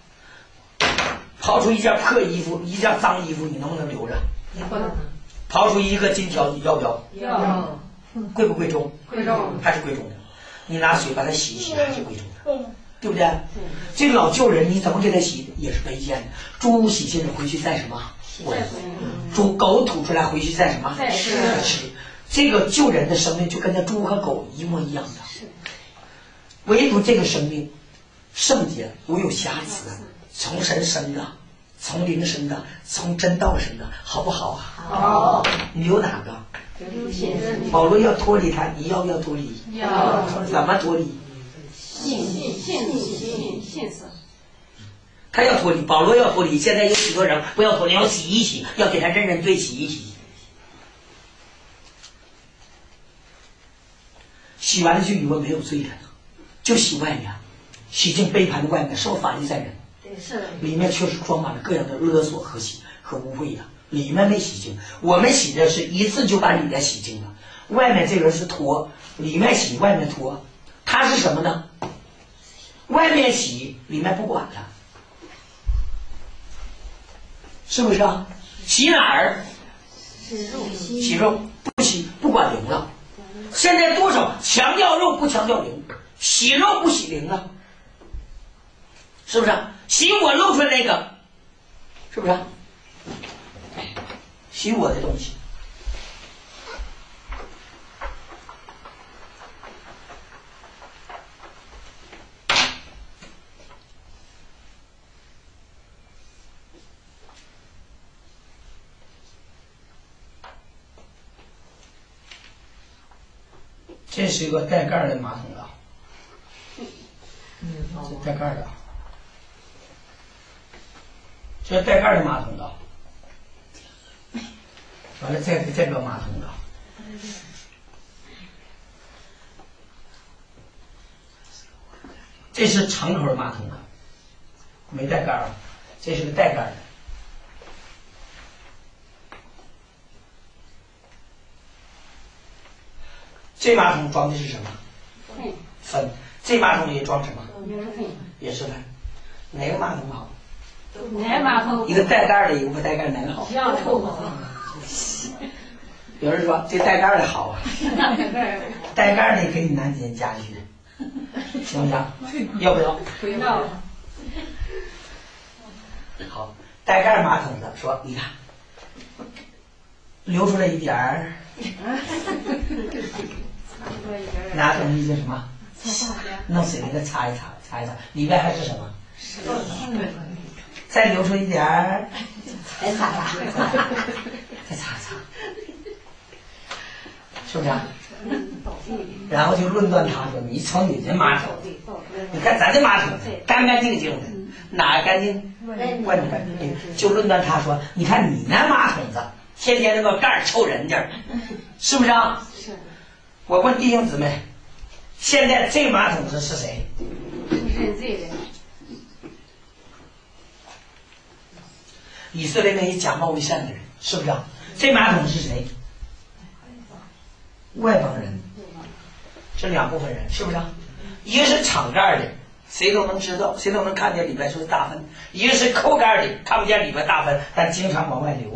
刨出一件破衣服，一件脏衣服，你能不能留着？ 不能。 刨出一个金条，你要不要？ 要。 贵不贵重？ 贵重。 还是贵重的。你拿水把它洗一洗，还是贵重的，对不对？这个老旧人你怎么给他洗也是卑贱的。猪洗净了回去再什么？猪狗吐出来回去再什么？ 再吃。 吃。这个旧人的生命就跟那猪和狗一模一样的，唯独这个生命圣洁无有瑕疵，从神生的，从灵生的，从真道生的，好不好啊？ 好。 你留哪个？保罗要脱离他，你要不要脱离？ 要。 怎么脱离？ 信信信信信死。 他要脱离，保罗要脱离。现在有许多人不要脱离，要洗一洗，要给他认认罪，洗一洗。洗完了就以为没有罪了，就洗外面，洗净杯盘的外面，是不是法利赛人？ 对，是。里面确实装满了各样的勒索和洗和污秽的。里面没洗净，我们洗的是一次就把里面洗净了。外面这个是脱，里面洗，外面脱，它是什么呢？外面洗，里面不管了，是不是啊？ 洗哪儿？洗肉，不洗不管灵了。现在多少强调肉不强调灵，洗肉不洗灵了，是不是？洗我露出来那个，是不是？洗我的东西。这是一个带盖的马桶的，这带盖的，这带盖的马桶的，完了再再个马桶的，这是长口马桶的，没带盖儿，这是个带盖的。这马桶装的是什么？粪。这马桶也装什么？也是粪。哪个马桶好？ 哪个马桶？ 一个带盖的，一个不带盖，哪个好？有人说这带盖的好啊，带盖的给你拿点家具，行不行？要不要？ 不要。 好，带盖马桶的说，你看，流出来一点儿。拿东西就什么？弄水给它擦一擦，擦一擦，里边还是什么？再流出一点儿， 再擦擦， 再擦擦，是不是啊？然后就论断他说：“你瞅你这马桶，你看咱这马桶干干净净的，哪干净？怪不干净？就论断他说：你看你那马桶子，天天那个盖儿臭人家，是不是啊？”我问弟兄姊妹，现在这马桶子是谁？ 认罪的。 以色列那些假冒为善的人，是不是啊？这马桶是谁？外邦人。这两部分人，是不是啊？一个是敞盖的，谁都能知道，谁都能看见里边就是大粪；一个是扣盖的，看不见里边大粪，但经常往外流，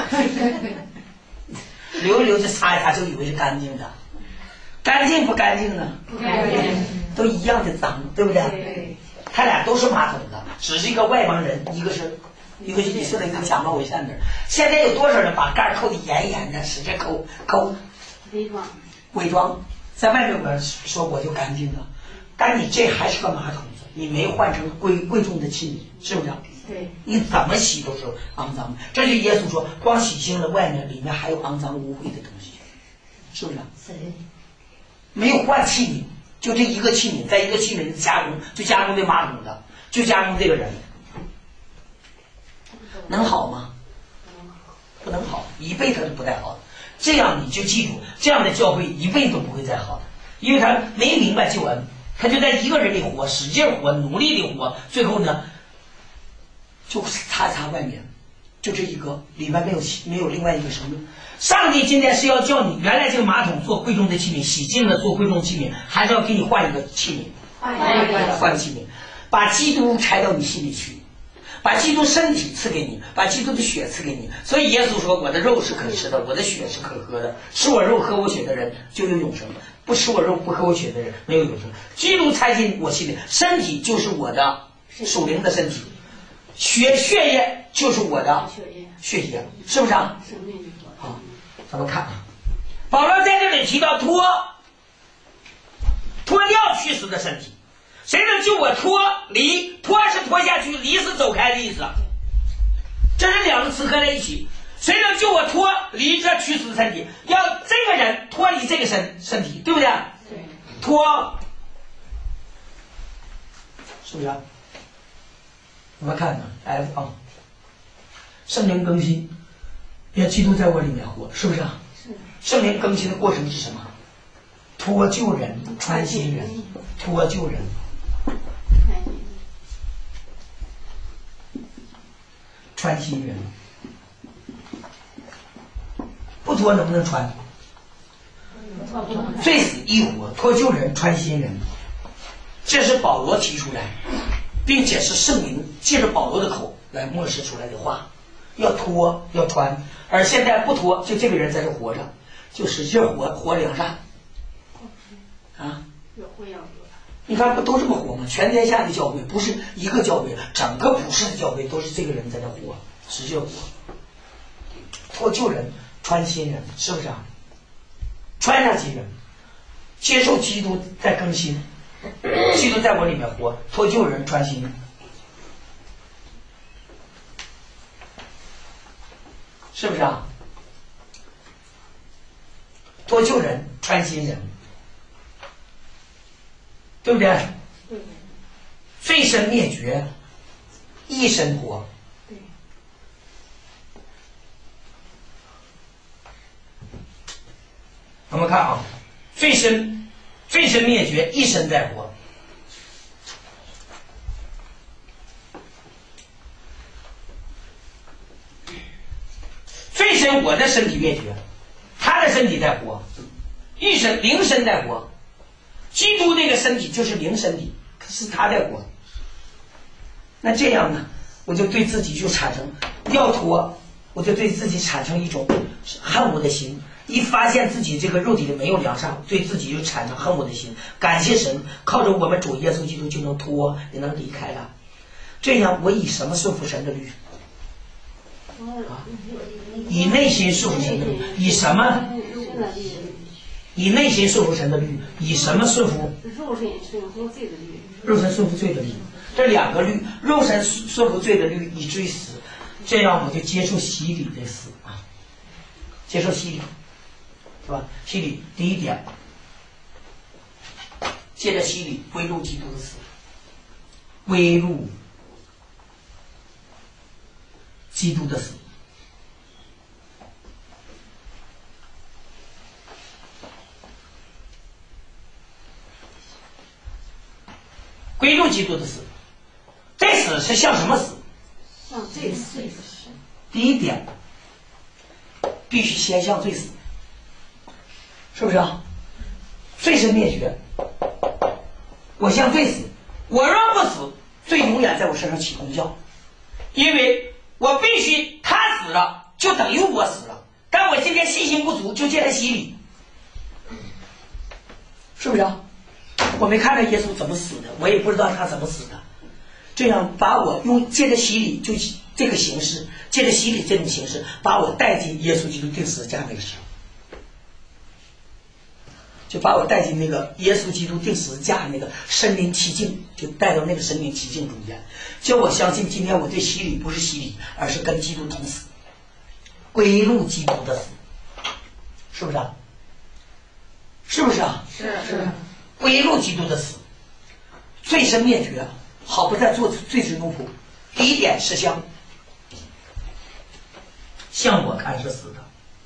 流一流就擦一擦，就以为是干净的。干净不干净呢？ 不干净， 都一样的脏，对不对？ 对， 他俩都是马桶的，只是一个外邦人，一个是一个是以色列人假冒为善的人。现在有多少人把盖扣得严严的，使劲扣扣， 伪装， 伪装，在外面我说我就干净了，但你这还是个马桶子，你没换成贵贵重的器皿，是不是？ 对， 你怎么洗都是肮脏的。这就耶稣说，光洗净了外面，里面还有肮脏污秽的东西，是不是？ 是的。 没有换器皿，就这一个器皿，在一个器皿加工，就加工这马桶的，就加工这个人，能好吗？不能好，一辈子都不带好的。这样你就记住，这样的教会一辈子都不会再好的，因为他没明白救恩，他就在一个人里活，使劲活，努力的活，最后呢，就擦擦外面，就这一个，里面没有没有另外一个生命。上帝今天是要叫你，原来这个马桶做贵重的器皿，洗净了做贵重器皿，还是要给你换一个器皿， 换一个换器皿，把基督拆到你心里去，把基督身体赐给你，把基督的血赐给你。所以耶稣说，我的肉是可吃的，我的血是可喝的，吃我肉喝我血的人就有永生，不吃我肉不喝我血的人没有永生。基督拆进我心里，身体就是我的属灵的身体，血血液就是我的血液，是不是啊？好，咱们看啊，保罗在这里提到脱脱掉虚实的身体，谁能救我脱离？脱是脱下去，离是走开的意思，这是两个词合在一起。谁能救我脱离这虚实的身体？要这个人脱离这个身身体，对不对？ 对， 脱，是不是？我们看呢 ，F 啊，圣灵更新。愿基督在我里面活，是不是啊？ 是。 圣灵更新的过程是什么？脱旧人，穿新人，脱旧人。穿新人。不脱能不能穿？罪死异活，脱旧人，穿新人。这是保罗提出来，并且是圣灵借着保罗的口来默示出来的话。 要拖要穿，而现在不拖，就这个人在这活着，就使劲活活梁上啊。你看不都这么活吗？全天下的教会不是一个教会，整个普世的教会都是这个人在这活，使劲活，脱旧人穿新人，是不是啊？穿上新人，接受基督在更新，基督在我里面活，脱旧人穿新人，是不是啊？脱旧人穿新人，对不对？ 对。 罪身灭绝，一身活。 对。 我们看啊，罪身罪身灭绝，一身在活。罪身我的身体灭绝，他的身体在活，一身灵身在活。基督那个身体就是灵身体，是他在活。那这样呢，我就对自己就产生要脱，我就对自己产生一种恨恶的心。一发现自己这个肉体里没有良善，对自己就产生恨恶的心。感谢神，靠着我们主耶稣基督就能脱，也能离开了。这样我以什么顺服神的律？啊，以内心顺服神的律，以什么？以内心顺服神的律，以什么顺服？ 肉身顺服罪的律。 肉身顺服罪的律，这两个律，肉身顺服罪的律以至于死，这样我就接受洗礼的死啊，接受洗礼，是吧？洗礼第一点，借着洗礼归入基督的死，归入基督的死。归入基督的死，这死是像什么死？ 像罪死。 第一点，必须先向罪死，是不是啊？罪身灭绝，我向罪死，我若不死，罪永远在我身上起功效，因为我必须他死了，就等于我死了。但我今天信心不足，就借他洗礼，是不是啊？我没看着耶稣怎么死的，我也不知道他怎么死的。这样把我用借着洗礼，就这个形式，借着洗礼这种形式，把我带进耶稣基督钉十字架那个时候，就把我带进那个耶稣基督钉十字架那个身临其境，就带到那个身临其境中间，叫我相信今天我对洗礼不是洗礼，而是跟基督同死，归入基督的死，是不是啊？是不是啊？ 是是。 归入基督的死，罪身灭绝，好不再做罪之奴仆。第一点是向向我看是死的，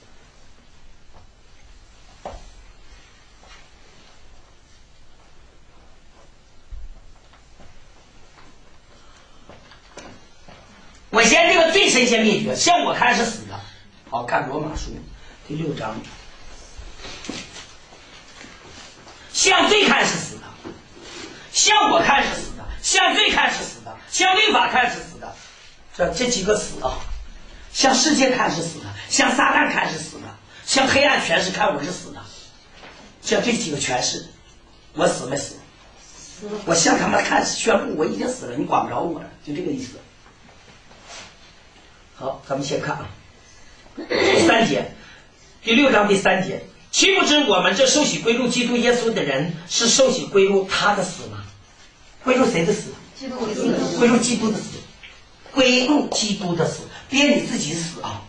我先这个罪身先灭绝，向我看是死的。好，看罗马书第六章。向罪看是死的，向我看是死的，向罪看是死的，向律法看是死的，这这几个死啊，向世界看是死的，向撒旦看是死的，向黑暗权势看我是死的，像这几个权势，我死没死？我向他们看宣布我已经死了，你管不着我了，就这个意思。好，咱们先看啊，第三节，第六章第三节。岂不知我们这受洗归入基督耶稣的人，是受洗归入他的死吗？归入谁的死？ 基督的死。 归入基督的死，归入基督的死，别你自己死啊！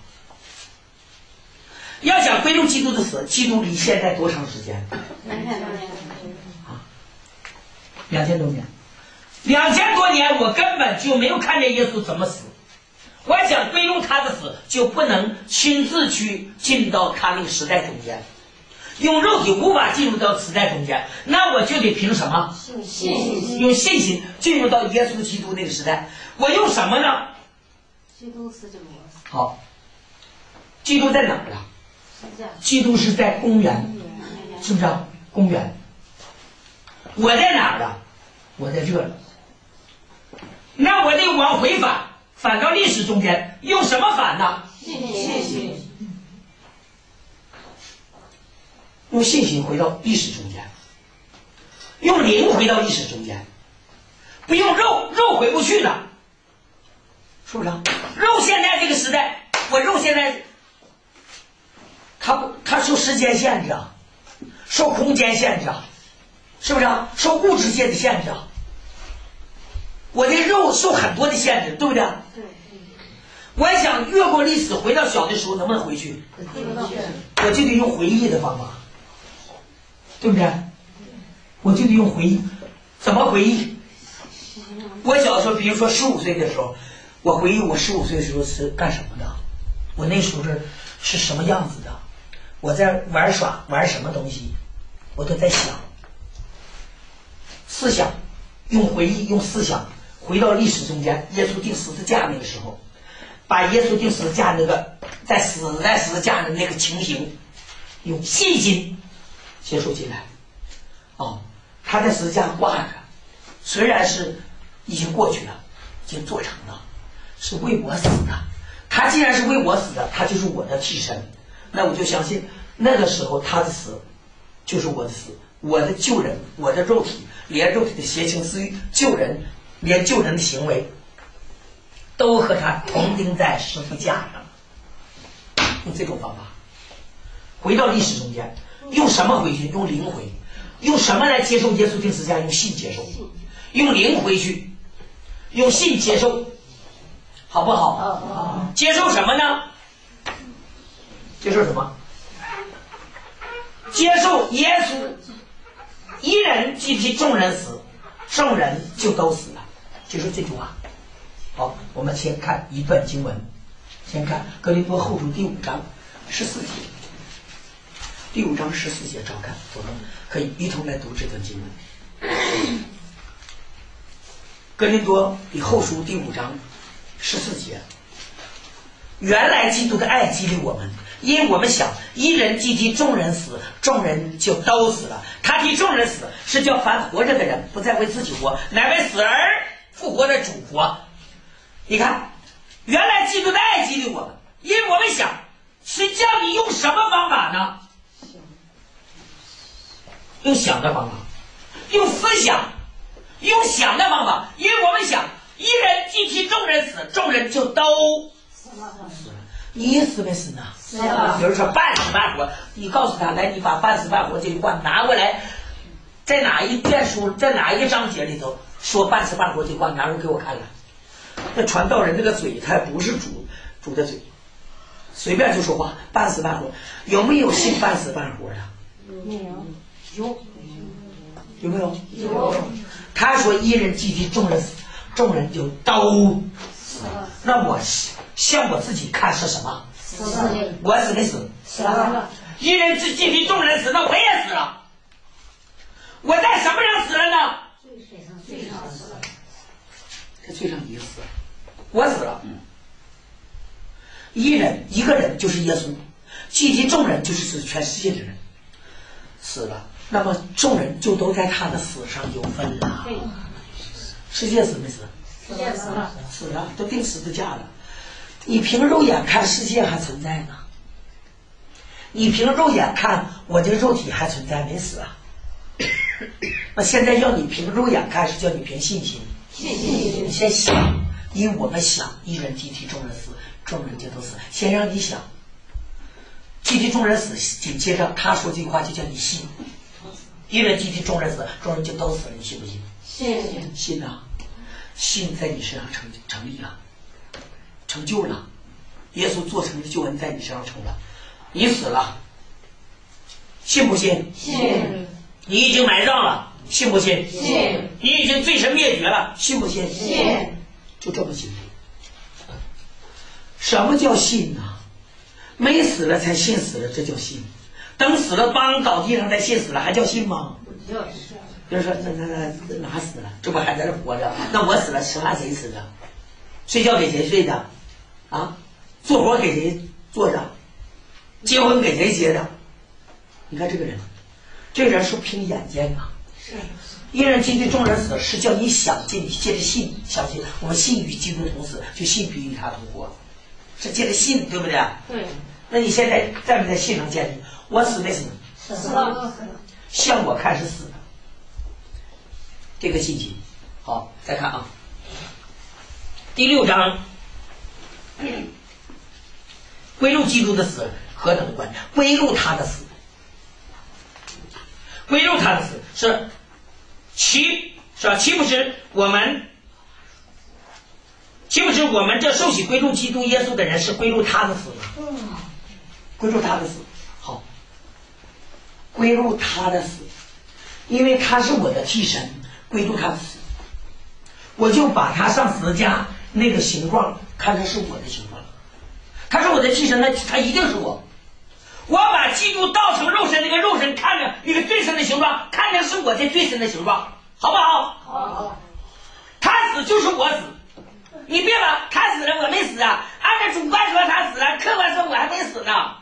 要想归入基督的死，基督离现在多长时间？ 两千多年。 啊，两千多年，两千多年，我根本就没有看见耶稣怎么死。我想归入他的死，就不能亲自去进到他那个时代中间。用肉体无法进入到时代中间，那我就得凭什么？ 信心。 用信心进入到耶稣基督那个时代。我用什么呢？ 基督死就我死。 好，基督在哪儿啊？基督是在公园，是不是啊？公园。我在哪儿啊？我在这儿。那我得往回返， 反到历史中间，用什么反呢？ 信心。 用信心回到历史中间，用灵回到历史中间，不用肉，肉回不去了，是不是啊？肉现在这个时代，我肉现在，它不，它受时间限制啊，受空间限制啊，是不是啊？受物质界的限制啊。我的肉受很多的限制，对不对？ 对。 我也想越过历史回到小的时候，能不能回去？我就得用回忆的方法，对不对？我就得用回忆。怎么回忆？我小时候，比如说十五岁的时候，我回忆我十五岁的时候是干什么的，我那时候是是什么样子的，我在玩耍玩什么东西，我都在想。思想，用回忆用思想回到历史中间，耶稣钉十字架那个时候，把耶稣钉十字架那个在死在十字架的那个情形，用信心接受进来。哦，他在十字架挂着，虽然是已经过去了，已经做成了，是为我死的。他既然是为我死的，他就是我的替身，那我就相信那个时候他的死就是我的死，我的救人，我的肉体，连肉体的邪情私欲，救人，连救人的行为，都和他同钉在十字架上。用这种方法回到历史中间，用什么回去？用灵回。用什么来接受耶稣钉十字架？用信接受。用灵回去，用信接受，好不好？好。接受什么呢？接受什么？接受耶稣一人既替众人死，众人就都死了。接受这句话。好，我们先看一段经文，先看哥林多后书第五章十四节。第五章十四节，照看，我们可以一同来读这段经文。哥林多以后书第五章十四节，原来基督的爱激励我们，因我们想一人既替众人死，众人就都死了。他替众人死，是叫凡活着的人不再为自己活，乃为死而复活的主活。你看，原来基督的爱激励我们，因我们想是叫你用什么方法呢？用想的方法，用思想，用想的方法，因为我们想一人既替众人死，众人就都死了。你死没死呢？死了。有人说半死半活，你告诉他来，你把半死半活这句话拿过来，在哪一卷书，在哪一个章节里头说半死半活这句话，拿出给我看来。那传道人这个嘴，他不是主主的嘴，随便就说话，半死半活，有没有信半死半活的？ 没有。 有有没有？有。他说一人既替众人死，众人就都死了。那我向我自己看是什么？死了。我死没死？死了。一人既替众人死，那我也死了。我在什么上死了呢？ 罪上死了。 在罪上你死了，我死了。一人一个人就是耶稣，既替众人就是指全世界的人死了。那么众人就都在他的死上有份了。世界死没死？ 世界死了。 死了，都钉十字架了。你凭肉眼看世界还存在呢，你凭肉眼看我的肉体还存在没死啊。那现在要你凭肉眼看，是叫你凭信心。 信心。 先想，因为我们想一人既替众人死，众人就都死。先让你想，既替众人死，紧接着他说这句话就叫你信。一人既替众人死，众人就都死了，你信不信？ 信。 信啊，信在你身上成成立了，成就了。耶稣做成的救恩在你身上成了，你死了，信不信？ 信。 你已经埋葬了，信不信？ 信。 你已经罪神灭绝了，信不信？ 信。 就这么简单。什么叫信呢？没死了才信死了，这叫信。等死了，帮倒地上再信死了，还叫信吗？ 就是。 就是说，那那那哪死了？这不还在这活着？那我死了，吃饭谁吃的？睡觉给谁睡的？啊，做活给谁做的？结婚给谁结的？你看这个人，这个人是凭眼见啊， 是一人基督众人死，是叫你想借你借着信相信，我们信与基督同死，就信必与他同活，是借着信，对不对？ 对。 那你现在在不在信上建立？我死没死？ 死了。 像我看是死的，这个信息。好，再看啊，第六章，归入基督的死何等的关键？归入他的死，归入他的死是。岂是吧？岂不是我们？岂不是我们这受洗归入基督耶稣的人是归入他的死吗？嗯，归入他的死。好，归入他的死，因为他是我的替身，归入他的死，我就把他上十字架那个形状看成是我的形状，他是我的替身，那他一定是我。我把基督道成肉身，那个肉身看着那个最深的形状，看着是我这最深的形状，好不好？好。他死就是我死，你别把他死了我没死啊！按照主观说他死了，客观说我还没死呢。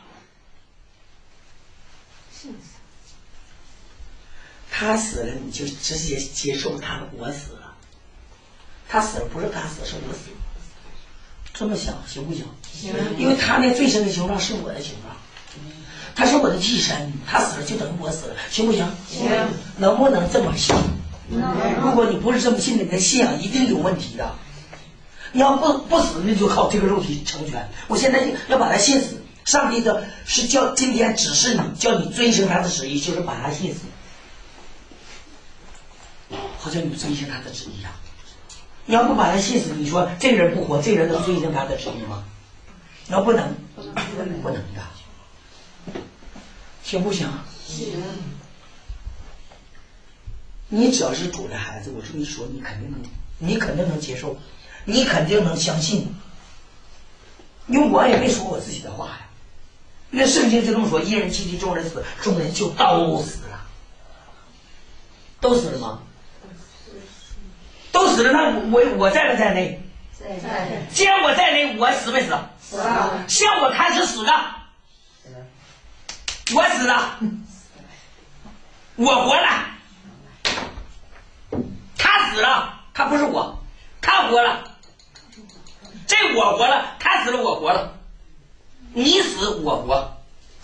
他死了，你就直接接受他我死了。他死了不是他死，是我死。这么想行不行？行。因为他那最深的形状是我的形状。他是我的替身，他死了就等于我死了，行不行？行。能不能这么信？能。如果你不是这么信的，你的信仰一定有问题的。你要不不死，那就靠这个肉体成全。我现在要把他信死，上帝的是叫今天指示你，叫你遵行他的旨意，就是把他信死。好像你遵行他的旨意一样。你要不把他信死，你说这个人不活，这个人能遵行他的旨意吗？你要不能，不能的。行不行？行。你只要是主的孩子，我这么一说，你肯定能，你肯定能接受，你肯定能相信。因为我也没说我自己的话呀。那圣经就这么说：一人基督众人死，众人就都死了。都死了吗？都死了，那我我在不在内？在。既然我在内，我死没死？死了。像我开始死的。我死了，我活了，他死了，他不是我，他活了，这我活了，他死了，我活了，你死我活，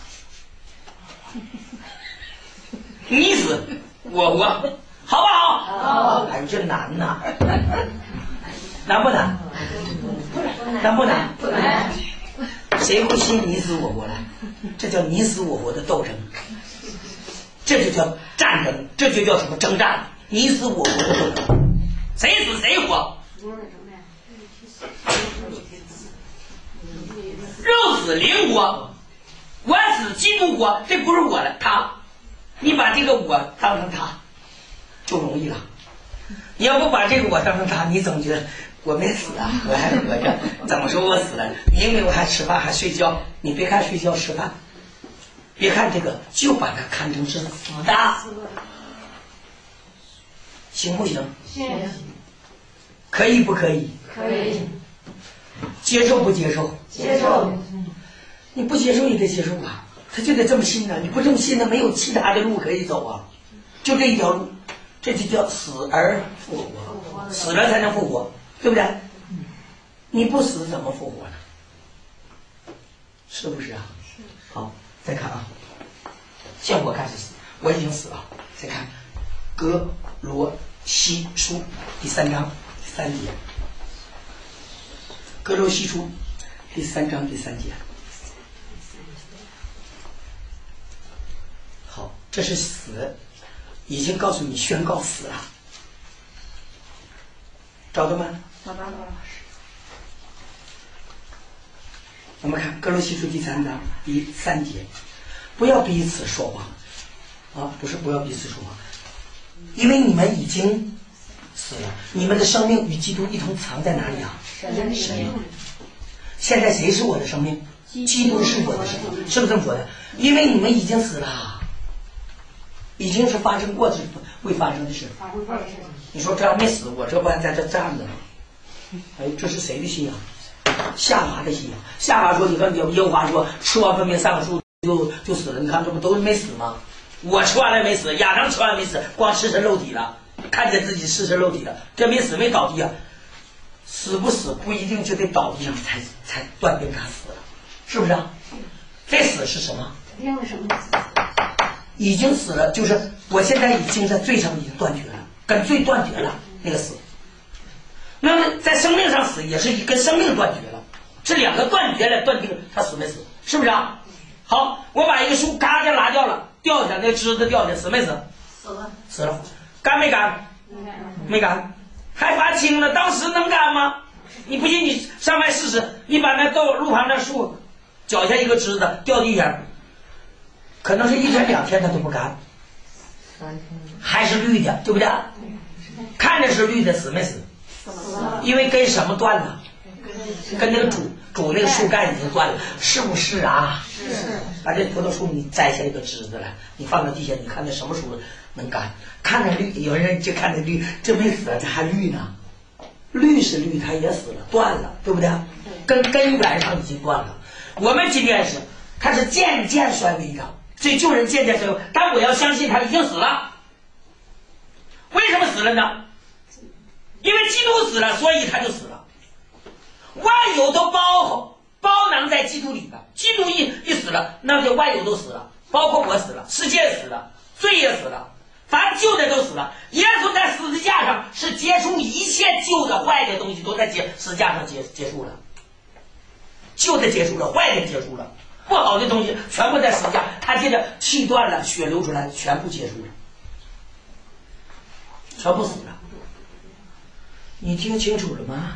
你死我活，好不好？好。哎呦，这难呐，难不难？难不难？不难。谁会信你死我活了？这叫你死我活的斗争，这就叫战争，这就叫什么征战？你死我活的斗争，谁死谁活。肉死灵活，我死基督活，这不是我了，他。你把这个我当成他，就容易了。你要不把这个我当成他，你总觉得我没死啊，我还活着。怎么说我死了？因为我还吃饭还睡觉。你别看睡觉吃饭，别看这个，就把它看成是死的，行不行？行。可以不可以？可以。接受不接受？接受。你不接受也得接受啊，他就得这么信呢。你不这么信呢，没有其他的路可以走啊，就这一条路，这就叫死而复活，死了才能复活。对不对？你不死怎么复活呢？是不是啊？好，再看啊，像我开始死，我已经死了。再看哥罗西书第三章第三节，哥罗西书第三章第三节。好，这是死，已经告诉你宣告死了，找到吗？找到了。我们看哥罗西书第三章第三节，不要彼此说谎啊，不是不要彼此说谎，因为你们已经死了，你们的生命与基督一同藏在哪里啊？神里。现在谁是我的生命？基督是我的生命，是不是这么说的？因为你们已经死了，已经是发生过的会发生的事。你说这样没死，我这不还在这站着吗？哎，这是谁的信仰？夏娃的信仰。夏娃说：“你看，耶和华说，吃完分别三个树就就死了。你看，这不都没死吗？我吃完了没死，亚当吃完没死，光吃成肉体了。 看见自己赤身肉体了，这没死没倒地啊，死不死不一定就得倒地上才才断定他死了，是不是啊？这死是什么？ 因为什么？ 已经死了，就是我现在已经在罪上已经断绝了，跟罪断绝了那个死。那么在生命上死也是跟生命断绝了，这两个断绝了断定他死没死，是不是啊？好，我把一个树嘎就拉掉了，掉下来那枝子掉下来，死没死？ 死了。 死了。干没干？没干。还罚青了，当时能干吗？你不信你上外试试，你把那豆路旁那树脚下一个枝子掉地下，可能是一天两天它都不干，还是绿的，对不对？看着是绿的，死没死？因为跟什么断了？跟那个主主那个树干已经断了，是不是啊？ 是。 把这葡萄树你摘下一个枝子来，你放到地下，你看那什么树能干？看着绿，有人就看着绿，这没死，这还绿呢。绿是绿，它也死了，断了，对不对？跟根源上已经断了。我们今天是，它是渐渐衰微的，这救人渐渐衰微，但我要相信他已经死了。为什么死了呢？因为基督死了，所以他就死了。万有都包包囊在基督里边，基督一一死了，那就万有都死了，包括我死了，世界死了，罪也死了，凡旧的都死了。耶稣在十字架上是结束一切旧的坏的东西，都在结十字架上结结束了，旧的结束了，坏的结束了，不好的东西全部在十字架，他接着气断了，血流出来，全部结束了，全部死了。你听清楚了吗？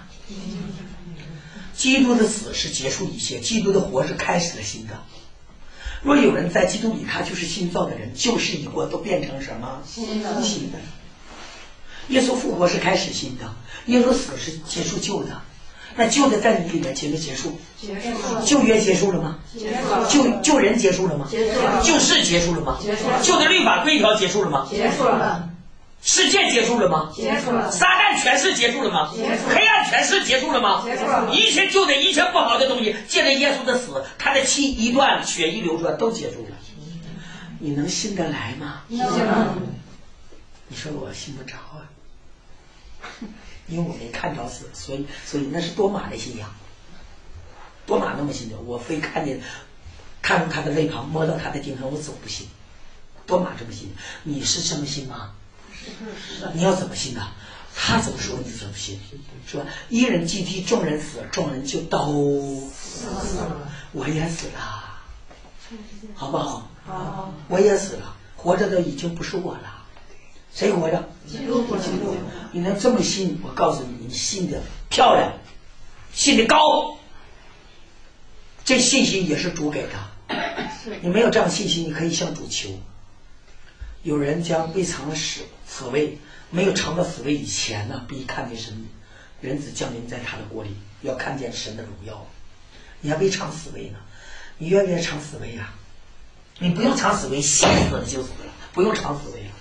基督的死是结束一切，基督的活是开始了新的。若有人在基督里，他就是新造的人，旧事已过，都变成什么？ 新的。 新的。耶稣复活是开始新的，耶稣死是结束旧的。那旧的在你里面结没结束？ 结束了。 旧约结束了吗？ 结束了。 旧旧人结束了吗？ 结束了。 旧事结束了吗？ 结束了。 旧的律法规条结束了吗？ 结束了。 世界结束了吗？ 结束了。 撒旦权势结束了吗？ 结束了。 黑暗权势结束了吗？ 结束了。 一切旧的一切不好的东西，借着耶稣的死，他的气一断，血一流出来，都结束了。你能信得来吗？ 能。 你说我信不着啊，因为我没看着死，所以所以那是多马的信仰。多马那么信的，我非看见看到他的肋旁，摸到他的钉痕，我总不信。多马这么信，你是这么信吗？你要怎么信呢？他怎么说你怎么信？说一人既替众人死，众人就都死了。我也死了，好不好？ 好。 我也死了，活着的已经不是我了，谁活着？ 基督活着。 你能这么信？我告诉你，你信的漂亮，信的高，这信心也是主给的。你没有这样信心，你可以向主求。有人将未尝死死位，没有尝到死位以前呢，必看见神人子降临在他的国里，要看见神的荣耀。你还未尝死位呢，你愿不愿意尝死位啊？你不用尝死位，信死了就死了，不用尝死位了。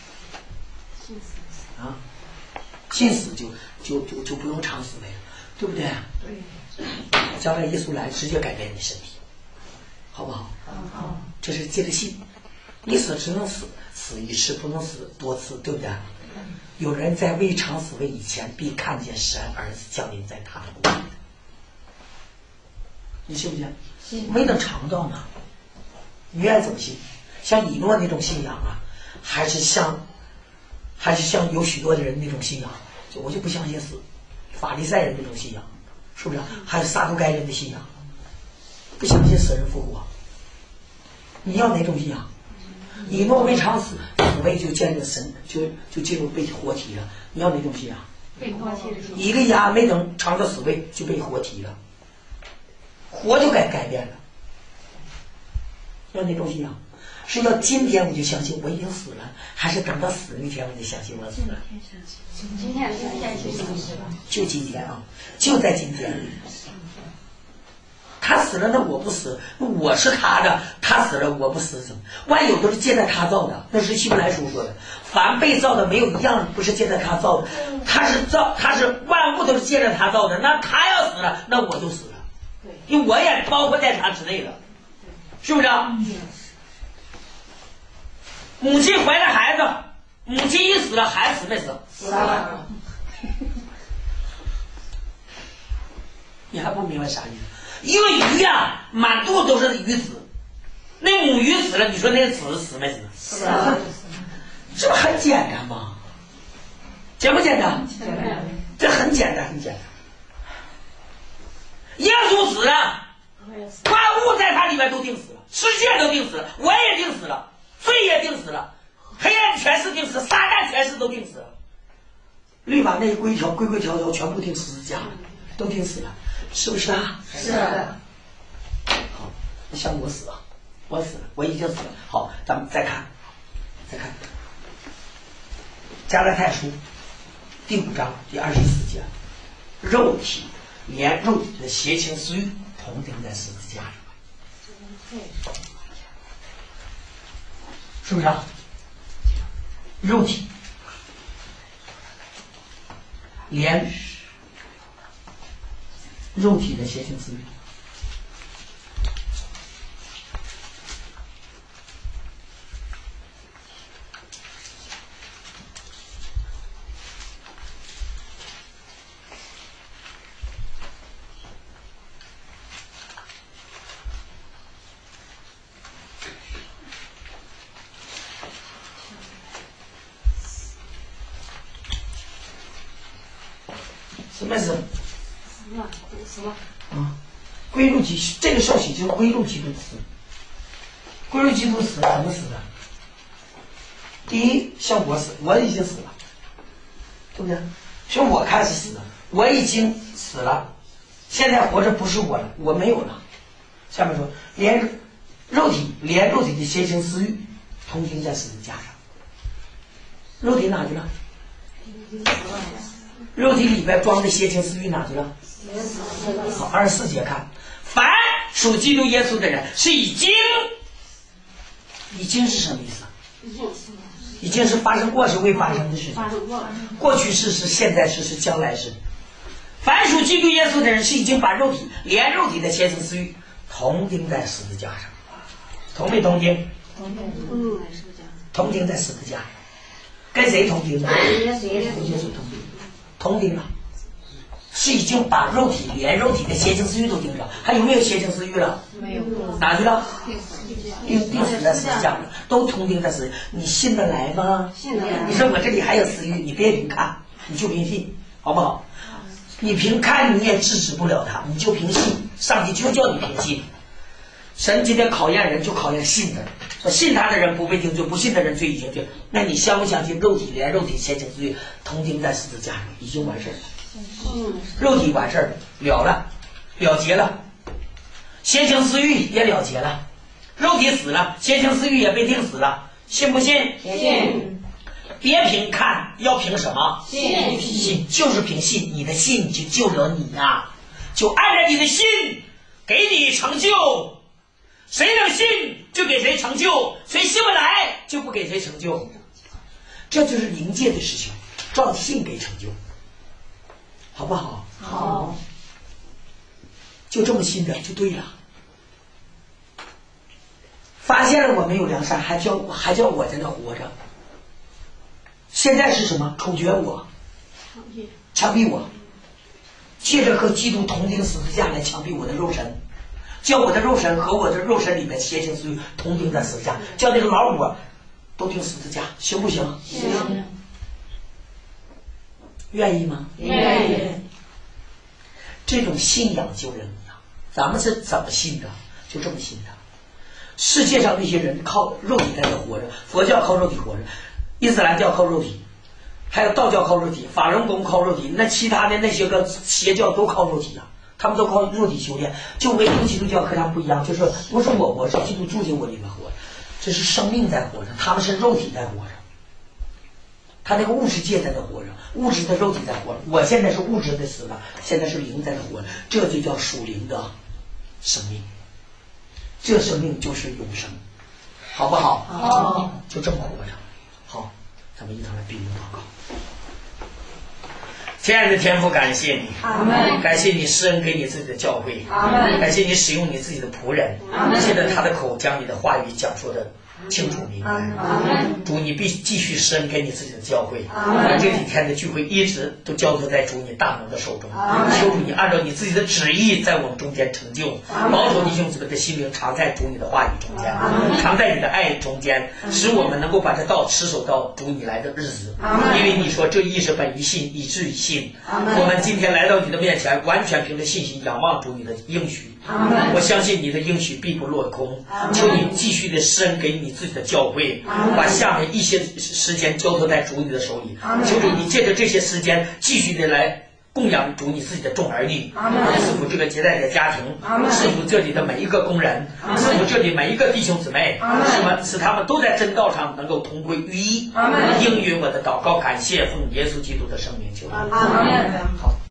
啊，信死就就就就不用尝死位了，对不对？对。将来耶稣来，直接改变你身体，好不好？好。这是借着信，你死只能死死一次，不能死多次，对不对？有人在未尝死位以前，必看见神儿子降临在他的国里。你信不信？信。没能尝到呢。你愿意怎么信？像以诺那种信仰啊，还是像，还是像有许多的人那种信仰？就我就不相信死，法利赛人那种信仰，是不是？还有撒都该人的信仰，不相信死人复活。你要哪种信仰？以诺未尝死，死位就见着神，就就进入被活体了。你要哪种信仰？ 被活体的。 一个鸭没等尝到死位就被活体了，活就该改变了。要哪种信仰？是要今天我就相信我已经死了，还是等到死那天我就相信我死了？ 今天今天就相信了。 就今天啊，就在今天。他死了，那我不死，我是他的，他死了，我不死，怎么？万有都是借着他造的，那是希伯来书说的，凡被造的没有一样不是借着他造的，他是造，他是万物都是借着他造的，那他要死了，那我就死了，因为我也包括在他之内了，是不是？母亲怀了孩子， 母亲一死了，孩子死没死？ 死了。 你还不明白啥意思？一个鱼呀、啊，满肚子都是鱼籽，那母鱼死了，你说那个籽死没死？ 死了。 这不很简单吗？简不简单？ 简单。 这很简单，很简单。耶稣死了，万物在他里面都定死了，世界都定死了，我也定死了，罪也定死了，黑暗权势定死，撒旦权势都定死了。律法那些规条规规条条全部定十字架了，都定死了，是不是啊？ 是的。 好，像我死了，我死了，我已经死了。好，咱们再看，再看加拉太书第五章第二十四节，肉体连肉体的邪情私欲同钉在十字架上，是不是啊？肉体连肉体的邪情私欲。什么是？ 死了，死了。 啊，归入基这个受洗就是归入基督死。归入基督死怎么死的？第一，像我死，我已经死了，对不对？从我开始死的，我已经死了，现在活着不是我了，我没有了。下面说，连肉体连肉体的邪情私欲同钉在十字架上，肉体哪去了？肉体里边装的邪情私欲哪去了？好，二十四节看，凡属基督耶稣的人是已经，已经是什么意思？已经是发生过是未发生的事情，过去式是现在式是将来式。凡属基督耶稣的人是已经把肉体连肉体的邪情私欲同钉在十字架上，同没同钉？ 同钉。嗯， 同钉在十字架上，跟谁同钉的？耶稣同钉。同钉了，是已经把肉体连肉体的邪情私欲都钉上，还有没有邪情私欲了？ 没有。 哪去了？钉钉死在十字架上，都同钉在十字架。你信得来吗？ 信得来。 你说我这里还有私欲，你别凭看，你就凭信，好不好？你凭看你也制止不了他，你就凭信，上帝就叫你凭信。神今天考验人就考验信的人，说信他的人不被定罪，不信的人罪已经定。那你相不相信肉体连肉体邪情私欲同钉在十字架上，已经完事了？嗯，肉体完事儿了了，了结了，邪情私欲也了结了，肉体死了，邪情私欲也被定死了，信不信？ 信。 别凭看，要凭什么？ 信。 信就是凭信，你的信就救了你呀、啊，就按照你的信给你成就。谁能信就给谁成就，谁信不来就不给谁成就，这就是灵界的事情，照信给成就，好不好？ 好。 就这么信的就对了。发现了我没有良善，还叫还叫我在那活着。现在是什么？处决我，枪毙我，借着和基督同钉十字架来枪毙我的肉身。叫我的肉身和我的肉身里面邪情私欲同钉在十字架，叫那个老我都钉十字架，行不行？ 行。 愿意吗？ 愿意。 这种信仰救人呀，咱们是怎么信的？就这么信的。世界上那些人靠肉体在这活着，佛教靠肉体活着，伊斯兰教靠肉体，还有道教靠肉体，法轮功靠肉体，那其他的那些个邪教都靠肉体啊。他们都靠肉体修炼，就唯独基督教和他们不一样，就是不是我活，是基督住进我里面活，这是生命在活着，他们是肉体在活着，他那个物质界在那活着，物质的肉体在活着，我现在是物质的死了，现在是灵在那活着，这就叫属灵的生命，这生命就是永生，好不好？ 好， 就这么活着。好，咱们一同来闭目祷告。亲爱的天父，感谢你， 阿们。 感谢你施恩给你自己的教会， 阿们。 感谢你使用你自己的仆人，借着他的口将你的话语讲述的清楚明白。 阿门。 主，你必继续伸给你自己的教会，把这几天的聚会一直都交托在主你大能的手中。求主你按照你自己的旨意在我们中间成就，保守弟兄姊妹的心灵常在主你的话语中间，常在你的爱中间，使我们能够把这道持守到主你来的日子。因为你说这意是本于信，以至于信。我们今天来到你的面前，完全凭着信心仰望主你的应许。我相信你的应许必不落空，求你继续的伸给你自己的教会，把下面一些时间交托在主你的手里。求主你借着这些时间继续的来供养主你自己的众儿女，赐福这个接待的家庭，赐福这里的每一个工人，赐福这里每一个弟兄姊妹，使们使他们都在真道上能够同归于一。应允我的祷告，感谢奉耶稣基督的圣名求。好。